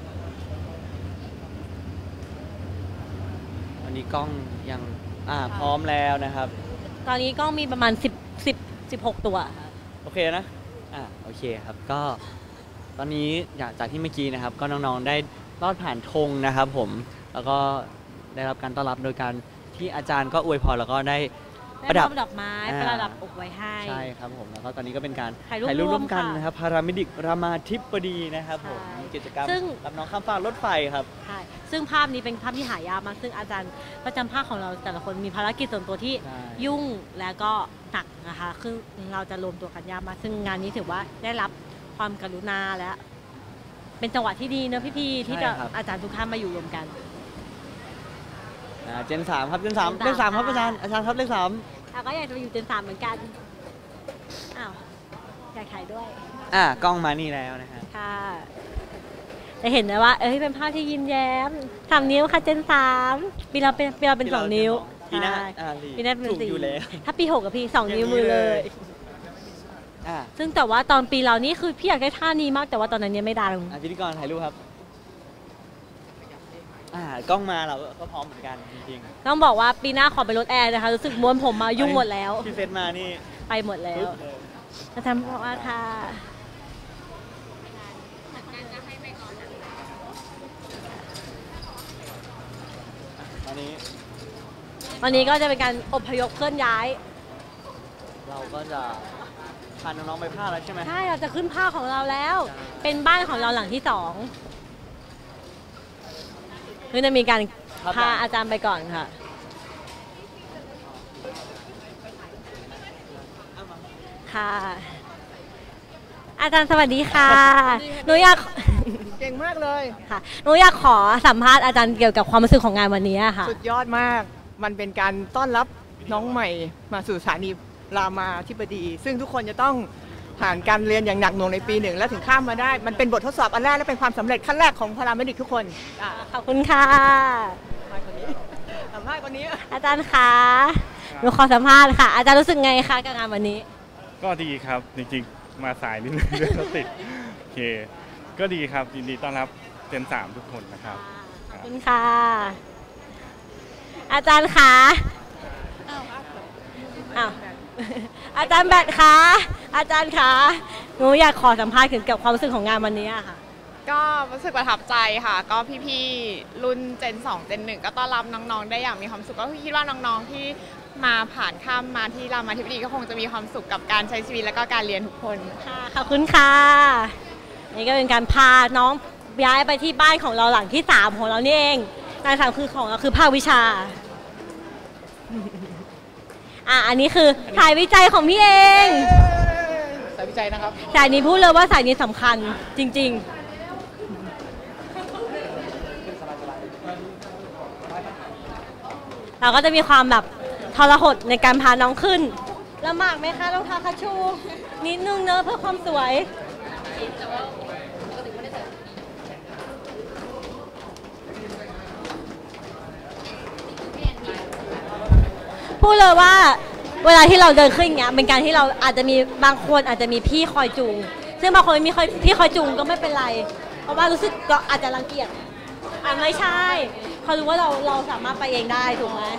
อันนี้กล้องยังพร้อมแล้วนะครับตอนนี้ก็มีประมาณ16 ตัวค่ะโอเคนะโอเคครับก็ตอนนี้จากที่เมื่อกี้นะครับ ก็น้องๆได้ลอดผ่านธงนะครับผมแล้วก็ได้รับการต้อนรับโดยการที่อาจารย์ก็อวยพรแล้วก็ได้ประดับดอกไม้ประดับอกไว้ให้ใช่ครับผมแล้วก็ตอนนี้ก็เป็นการถ่ายรูปร่วมกันค่ะนะครับพาราเมดิกรามาธิบดีนะครับผมกิจกรรมซึ่งรับน้องข้ามฟากรถไฟครับใช่ซึ่งภาพนี้เป็นภาพที่หายากมากซึ่งอาจารย์ประจำภาคของเราแต่ละคนมีภารกิจส่วนตัวที่ใช่ยุ่งและก็หนักนะคะคือเราจะรวมตัวกันยากมากซึ่งงานนี้ถือว่าได้รับความกรุณาและเป็นจังหวะที่ดีเนอะพี่ๆที่จะอาจารย์ทุกท่านมาอยู่รวมกันเจน 3ครับเจน 3เลข 3ครับอาจารย์ครับเลข 3 เราก็อยากจะมาอยู่เจน 3เหมือนกันอ้าวอยากถ่ายด้วยกล้องมานี่แล้วนะฮะค่ะจะเห็นนะว่าเป็นภาพที่ยิ้มแย้ม3 นิ้วค่ะเจน 3ปีเราเป็น2 นิ้วปีหน้าใช่ปีหน้าเป็นถูกอยู่แล้ว 4ถ้าปี6กับพี่2 นิ้วมือเลย ซึ่งแต่ว่าตอนปีเรานี่คือพี่อยากได้ท่านี้มากแต่ว่าตอนนั้นยังไม่ดังพิธีกรถ่ายรูปครับกล้องมาเราก็พร้อมเหมือนกันจริงต้องบอกว่าปีหน้าขอไปรถแอร์นะคะรู้สึกม้วนผมมายุ่งหมดแล้วที่เซตมานี่ไปหมดแล้วอาจารย์บอกว่าค่ะวันนี้ก็จะเป็นการอพยพเคลื่อนย้ายเราก็จะพาน้องๆไปภาคแล้วใช่ไหมใช่เราจะขึ้นภาคของเราแล้ว เป็นบ้านของเราหลังที่2คือจะมีการพาอาจารย์ไปก่อนค่ะค่ะ อาจารย์สวัสดีค่ะหนูอยากเก่งมากเลยค่ะหนูอยากขอสัมภาษณ์อาจารย์เกี่ยวกับความรู้สึกของงานวันนี้ค่ะสุดยอดมากมันเป็นการต้อนรับน้องใหม่มาสู่สถานีรามาธิบดี ซึ่งทุกคนจะต้องผ่านการเรียนอย่างหนักหน่วงในปี 1และถึงข้ามมาได้มันเป็นบททดสอบอันแรกและเป็นความสำเร็จขั้นแรกของพาราเมดิกทุกคนขอบคุณค่ะสัมภาษณ์คนนี้อาจารย์คะหนูขอสัมภาษณ์ค่ะอาจารย์รู้สึกไงคะกับงานวันนี้ก็ดีครับจริงๆมาสายนิดนึงเรื่องรถติดโอเคก็ดีครับยินดีต้อนรับเจน 3ทุกคนนะครับขอบคุณค่ะอาจารย์คะอาจารย์แบทคะอาจารย์คะหนูอยากขอสัมภาษณ์เกี่ยวกับความรู้สึกของงานวันนี้ค่ะก็รู้สึกประทับใจค่ะก็พี่ๆรุ่นเจน 2 เจน 1ก็ต้อนรับน้องๆได้อย่างมีความสุขก็คิดว่าน้องๆที่มาผ่านข้ามมาที่รามาธิบดีก็คงจะมีความสุขกับการใช้ชีวิตและก็การเรียนทุกคนค่ะขอบคุณค่ะนี่ก็เป็นการพาน้องย้ายไปที่บ้านของเราหลังที่3ของเรานี่เองงาน3คือของเราคือภาควิชาอันนี้คือสายวิจัยของพี่เองสายวิจัยนะครับสายนี้พูดเลยว่าสายนี้สำคัญจริงๆเราก็จะมีความแบบทรหดในการพาน้องขึ้นลำบากไหมคะรองเท้าคัชชูนิดนึงเนอะเพื่อความสวยพูดเลยว่าเวลาที่เราเดินขึ้นอย่างเงี้ยเป็นการที่เราอาจจะมีบางคนอาจจะมีพี่คอยจูงซึ่งบางคนไม่มีพี่คอยจูงก็ไม่เป็นไรเพราะว่ารู้สึกก็อาจจะรังเกียจไม่ใช่เขารู้ว่าเราสามารถไปเองได้ถูกไหม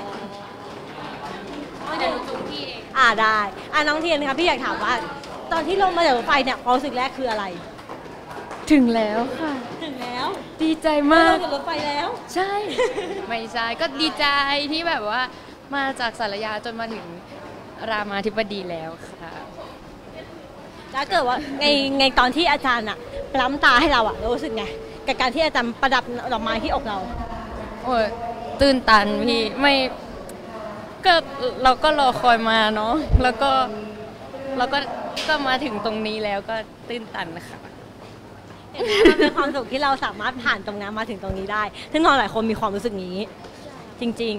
เดี๋ยวจูงพี่เองได้น้องเทียนค่ะพี่อยากถามว่าตอนที่ลงมาจากรถไฟเนี่ยความรู้สึกแรกคืออะไรถึงแล้วค่ะถึงแล้วดีใจมากลงจากรถไฟแล้วใช่ไม่ใช่ก็ดีใจที่แบบว่ามาจากสารยาจนมาถึงรามาธิบดีแล้วค่ะแล้วเกิดว่าไงตอนที่อาจารย์ปล้ำตาให้เรารู้สึกไงกับการที่อาจารย์ประดับดอกไม้ที่อกเราโอ้ยตื่นตันพี่ไม่ก็เราก็รอคอยมาเนาะแล้วก็มาถึงตรงนี้แล้วก็ตื่นตันค่ะมันเป็นความสุขที่เราสามารถผ่านตรงนั้นมาถึงตรงนี้ได้ซึ่งน้องหลายคนมีความรู้สึกนี้จริง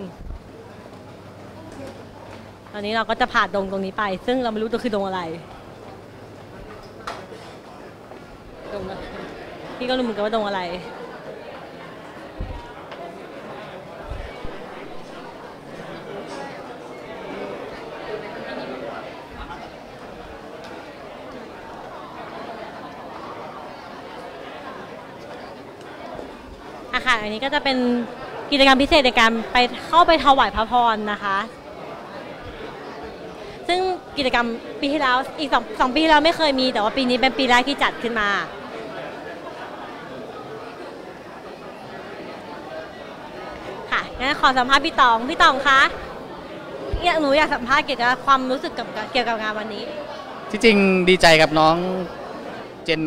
ๆตอนนี้เราก็จะผ่านตรงนี้ไปซึ่งเราไม่รู้ตัวคือตรงอะไรตรงพี่ก็รู้เหมือนกันว่าตรงอะไรค่ะอันนี้ก็จะเป็นกิจกรรมพิเศษในการเข้าไปถวายพระพรนะคะซึ่งกิจกรรมปีที่แล้วอีกสองปีที่แล้วไม่เคยมีแต่ว่าปีนี้เป็นปีแรกที่จัดขึ้นมาค่ะงั้นขอสัมภาษณ์พี่ตองคะหนูอยากสัมภาษณ์เกี่ยวกับความรู้สึกเกี่ยวกับงานวันนี้ที่จริงดีใจกับน้องเจน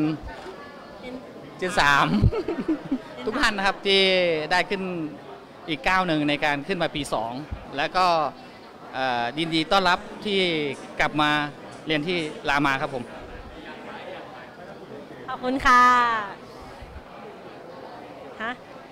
3ทุกท่านนะครับที่ได้ขึ้นอีกก้าวหนึ่งในการขึ้นมาปี 2แล้วก็ยินดีต้อนรับที่กลับมาเรียนที่รามาครับผมขอบคุณค่ะฮะ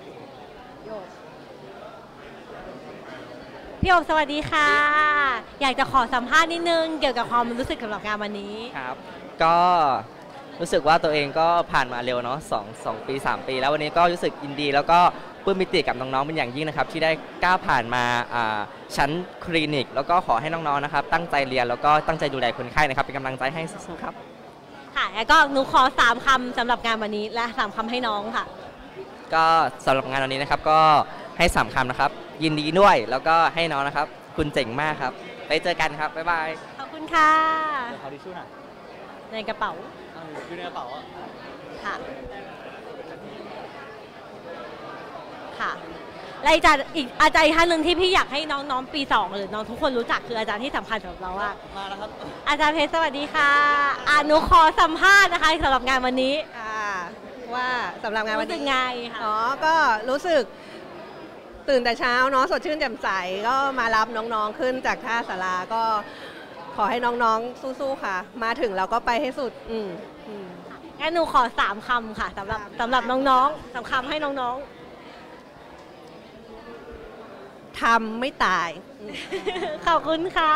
พี่โอมสวัสดีค่ะอยากจะขอสัมภาษณ์นิดนึงเกี่ยวกับความรู้สึกสำหรับงานวันนี้ครับก็รู้สึกว่าตัวเองก็ผ่านมาเร็วเนาะ2 ปี 3 ปีแล้ววันนี้ก็รู้สึกยินดีแล้วก็ปลื้มปิติกับน้องๆเป็นอย่างยิ่งนะครับที่ได้ก้าวผ่านมาชั้นคลินิกแล้วก็ขอให้น้องๆนะครับตั้งใจเรียนแล้วก็ตั้งใจดูแลคนไข้นะครับเป็นกำลังใจให้สู้ๆครับค่ะแล้วก็หนูขอ3 คำสำหรับงานวันนี้และ3 คำให้น้องค่ะก็สำหรับงานวันนี้นะครับก็ให้3 คำนะครับยินดีด้วยแล้วก็ให้น้องนะครับคุณเจ๋งมากครับไปเจอกันครับบ๊ายบายขอบคุณค่ะขอทิชชู่หน่อยในกระเป๋าอยู่ในกระเป๋าค่ะค่ะและอีกอาจารย์ท่านหนึ่งที่พี่อยากให้น้องๆปี 2หรือน้องทุกคนรู้จักคืออาจารย์ที่สำคัญสำหรับเราว่ามาแล้วครับอาจารย์เพชรสวัสดีค่ะหนูขอสัมภาษณ์นะคะสำหรับงานวันนี้ว่าสำหรับงานวันนี้ไงค่ะก็รู้สึกตื่นแต่เช้าเนาะสดชื่นแจ่มใสก็มารับน้องๆขึ้นจากท่าศาลาก็ขอให้น้องๆสู้ๆค่ะมาถึงเราก็ไปให้สุดงั้นหนูขอ3 คำค่ะสำหรับน้องๆ3 คำให้น้องๆทำไม่ตายขอบคุณค่ะ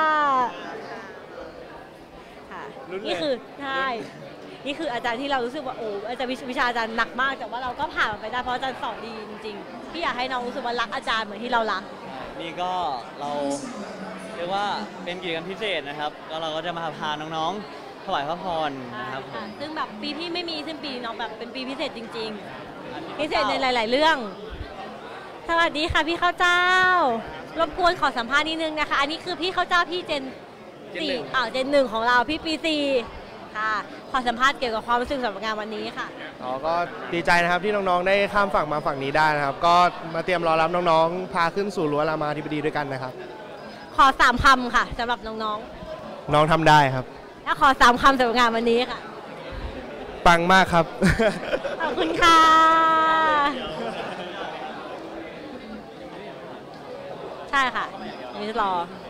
นี่คือใช่นี่คืออาจารย์ที่เรารู้สึกว่าโอ้อาจารย์วิชาอาจารย์หนักมากแต่ว่าเราก็ผ่านมันไปได้เพราะอาจารย์สอนดีจริงๆพี่อยากให้น้องรู้สึกว่ารักอาจารย์เหมือนที่เรารักนี่ก็เราเรียกว่าเป็นกิจกรรมพิเศษนะครับแล้วเราก็จะมาพาน้องๆถวายพระพรนะครับซึ่งแบบปีที่ไม่มีซึ่งปีน้องแบบเป็นปีพิเศษจริงๆพิเศษในหลายๆเรื่องสวัสดีค่ะพี่ข้าวเจ้ารบกวนขอสัมภาษณ์นิดนึงนะคะอันนี้คือพี่ข้าวเจ้าพี่เจน4เจน1ของเราพี่ปี4ค่ะขอสัมภาษณ์เกี่ยวกับความรู้สึกสำหรับงานวันนี้ค่ะก็ดีใจนะครับที่น้องๆได้ข้ามฝั่งมาฝั่งนี้ได้นะครับก็มาเตรียมรอรับน้องๆพาขึ้นสู่รั้วรามาธิบดีด้วยกันนะครับขอ3 คำค่ะสำหรับน้องน้องทำได้ครับแล้วขอ3 คำสำหรับงานวันนี้ค่ะปังมากครับขอบคุณค่ะใช่ค่ะนี่รอ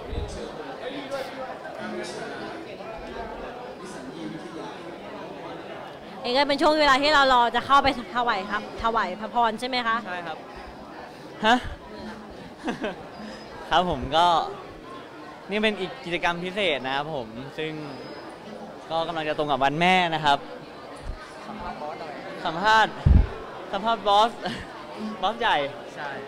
เองก็เป็นช่วงเวลาที่เรารอจะเข้าไปถวายพระพรใช่ไหมคะใช่ครับฮะครับผมก็นี่เป็นอีกกิจกรรมพิเศษนะครับผมซึ่งก็กำลังจะตรงกับวันแม่นะครับสัมภาษณ์บอสใหญ่ใช่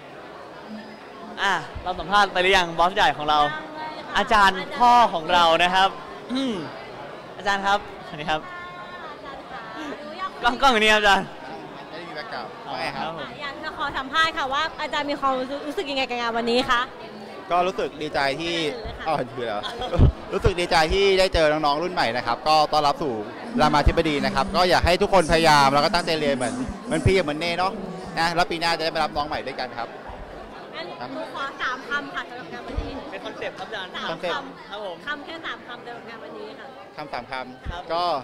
เราสัมภาษณ์ไปหรือยังบอสใหญ่ของเราอาจารย์พ่อของเรานะครับอาจารย์ครับสวัสดีครับกล้องอยู่นี่อาจารย์ไม่ได้มีแบ็คกราวด์ไม่ครับอยากจะขอสัมภาษณ์ค่ะว่าอาจารย์มีความรู้สึกยังไงกับงานวันนี้คะก็รู้สึกดีใจที่คือแล้วรู้สึกดีใจที่ได้เจอน้องๆรุ่นใหม่นะครับก็ต้อนรับสู่รามาธิบดีนะครับก็อยากให้ทุกคนพยายามแล้วก็ตั้งใจเรียนเหมือนพี่เหมือนเน่เนาะนะแล้วปีหน้าจะได้มารับน้องใหม่ด้วยกันครับงั้นหนูขอ3 คำค่ะสำหรับงานวันนี้เป็นคอนเซ็ปต์ครับอาจารย์คอนเซ็ปต์ครับผมคำแค่3 คำสำหรับงานวันนี้ค่ะคำ3 คำก็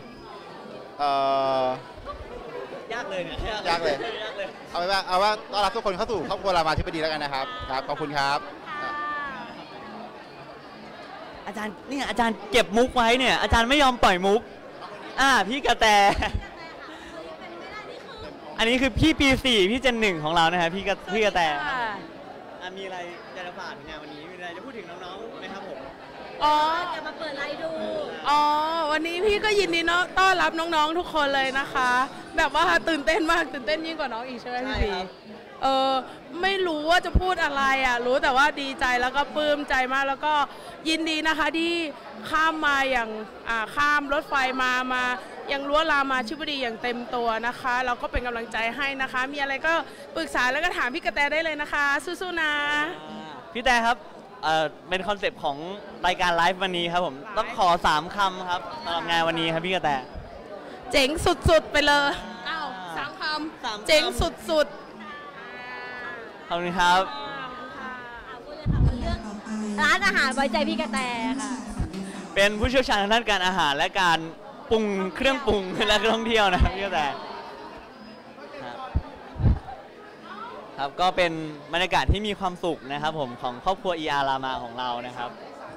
ยากเลยเนี่ยยากเลยเอาว่าต้อนรับทุกคนเข้าสู่ครอบครัวรามาธิบดีแล้วกันนะครับครับขอบคุณครับอาจารย์เนี่ยอาจารย์เก็บมุกไว้เนี่ยอาจารย์ไม่ยอมปล่อยมุกพี่กระแตอันนี้คือพี่ปี 4 พี่เจน 1ของเรานะฮะพี่กระแตมีอะไรจะฝากถึงงานวันนี้มีอะไรจะพูดถึงน้องๆไหมครับผมอ๋อจะมาเปิดไลฟ์ดูอ๋อ วันนี้พี่ก็ยินดีต้อนรับน้องๆทุกคนเลยนะคะ แบบว่าตื่นเต้นมากตื่นเต้นยิ่งกว่าน้องอีกใช่ไหมพี่บีไม่รู้ว่าจะพูดอะไรอ่ะรู้แต่ว่าดีใจแล้วก็ปลื้มใจมากแล้วก็ยินดีนะคะที่ข้ามมาอย่างข้ามรถไฟมายังรั้วรามาธิบดีอย่างเต็มตัวนะคะเราก็เป็นกำลังใจให้นะคะ มีอะไรก็ปรึกษาแล้วก็ถามพี่กระแตได้เลยนะคะสู้ๆนะพี่แต่ครับเป็นคอนเซปต์ของรายการไลฟ์วันนี้ครับผมต้องขอ3 คำครับสำหรับงานวันนี้ครับพี่กระแตเจ๋งสุดๆไปเลยอ้าว3 คำเจ๋งสุดขอบคุณครับร้านอาหารไว้ใจพี่กระแตค่ะเป็นผู้เชี่ยวชาญทางด้านการอาหารและการปรุงเครื่องปรุงและท่องเที่ยวนะครับพี่กระแตครับก็เป็นบรรยากาศที่มีความสุขนะครับผมของครอบครัว ER รามาของเรานะครับ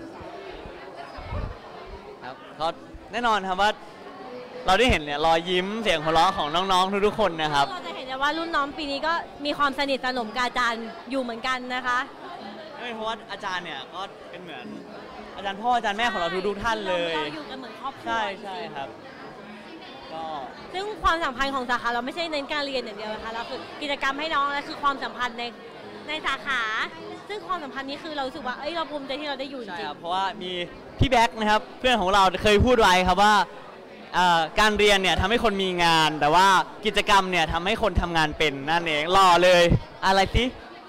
ครับก็แน่นอนครับว่าเราได้เห็นเนี่ยรอยยิ้มเสียงหัวเราะของน้องๆทุกๆคนนะครับเราจะเห็นว่ารุ่นน้องปีนี้ก็มีความสนิทสนมกับอาจารย์อยู่เหมือนกันนะคะเพราะว่าอาจารย์เนี่ยก็เป็นเหมือนอาจารย์พ่ออาจารย์แม่ของเราทุกท่านเลยเราอยู่กันเหมือนครอบครัวใช่ครับก็ซึ่งความสัมพันธ์ของสาขาเราไม่ใช่เน้นการเรียนอย่างเดียวนะคะเราคือกิจกรรมให้น้องและคือความสัมพันธ์ในสาขาซึ่งความสัมพันธ์นี้คือเรารู้สึกว่าเราภูมิใจที่เราได้อยู่จริงเพราะว่ามีพี่แบ็คนะครับเพื่อนของเราเคยพูดไว้ครับว่าการเรียนเนี่ยทำให้คนมีงานแต่ว่ากิจกรรมเนี่ยทำให้คนทำงานเป็นนั่นเองหล่อเลยอะไรสิ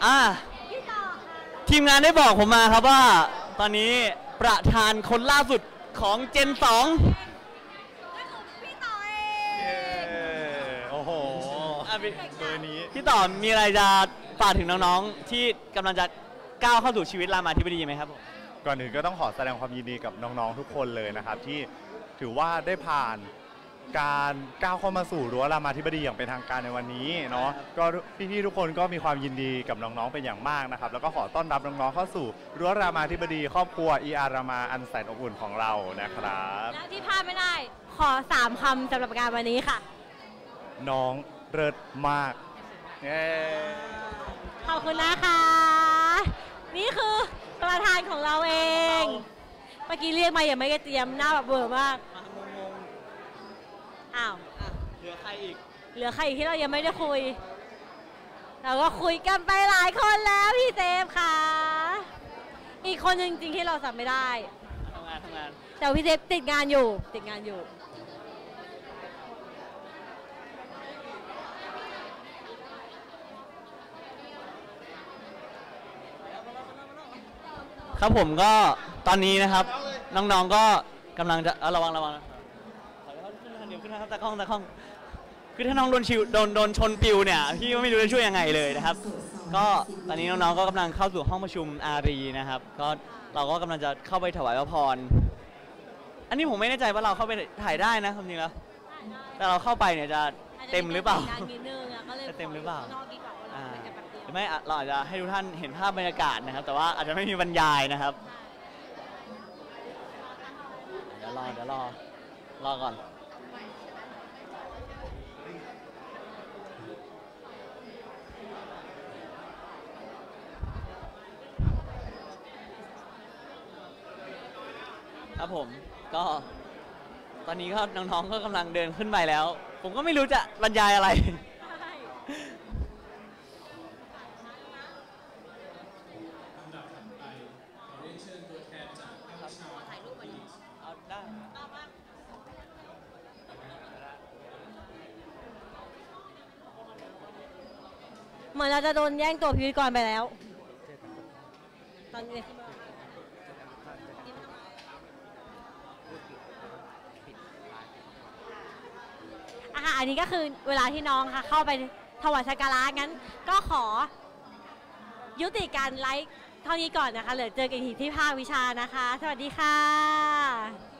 ทีมงานได้บอกผมมาครับว่าตอนนี้ประธานคนล่าสุดของเจน 2โอ้โหเบอร์นี้พี่ต่อมีอะไรจะฝากถึงน้องๆที่กำลังจะก้าวเข้าสู่ชีวิตรามาธิบดีไหมครับผมก่อนอื่นก็ต้องขอแสดงความยินดีกับน้องๆทุกคนเลยนะครับที่ถือว่าได้ผ่านการก้าวเข้ามาสู่รั้วรามาธิบดีอย่างเป็นทางการในวันนี้เนาะก็พี่ๆทุกคนก็มีความยินดีกับน้องๆเป็นอย่างมากนะครับแล้วก็ขอต้อนรับน้องๆเข้าสู่รั้วรามาธิบดีครอบครัว ER รามาอันแสนอบอุ่นของเรานะครับแล้วที่พลาดไม่ได้ขอ3 คำสำหรับการวันนี้ค่ะน้องเลิศมากขอบคุณนะคะนี่คือประธานของเราเองเมื่อกี้เรียกมาอย่างไม่ได้เตรียมหน้าแบบเบื่อมากอ้าวเหลือใครอีกที่เรายังไม่ได้คุยเราก็คุยกันไปหลายคนแล้วพี่เซฟค่ะอีกคนจริงๆที่เราสับไม่ได้ทำงานแต่พี่เซฟติดงานอยู่ครับผมก็ตอนนี้นะครับน้องๆก็กำลังจะระวังขึ้นนะครับตะข้องคือถ้าน้องโดนชนปิวเนี่ยพี่ก็ไม่รู้จะช่วยยังไงเลยนะครับก็ตอนนี้น้องๆก็กำลังเข้าสู่ห้องประชุมอารีนะครับก็เราก็กำลังจะเข้าไปถวายพระพรอันนี้ผมไม่แน่ใจว่าเราเข้าไปถ่ายได้นะความจริงแล้วแต่เราเข้าไปเนี่ยจะเต็มหรือเปล่าจะเต็มหรือเปล่าหรือไม่เราอาจจะให้ทุกท่านเห็นภาพบรรยากาศนะครับแต่ว่าอาจจะไม่มีบรรยายนะครับเดี๋ยวรอก่อนครับผมก็ตอนนี้ก็น้องๆก็กำลังเดินขึ้นไปแล้วผมก็ไม่รู้จะบรรยายอะไรเหมือนเราจะโดนแย่งตัวพิธีกรไปแล้วตอนนี้อันนี้ก็คือเวลาที่น้องค่ะเข้าไปถวายสักการะงั้นก็ขอยุติการไลฟ์เท่านี้ก่อนนะคะเหลือเจอกันอีกที่ภาควิชานะคะสวัสดีค่ะ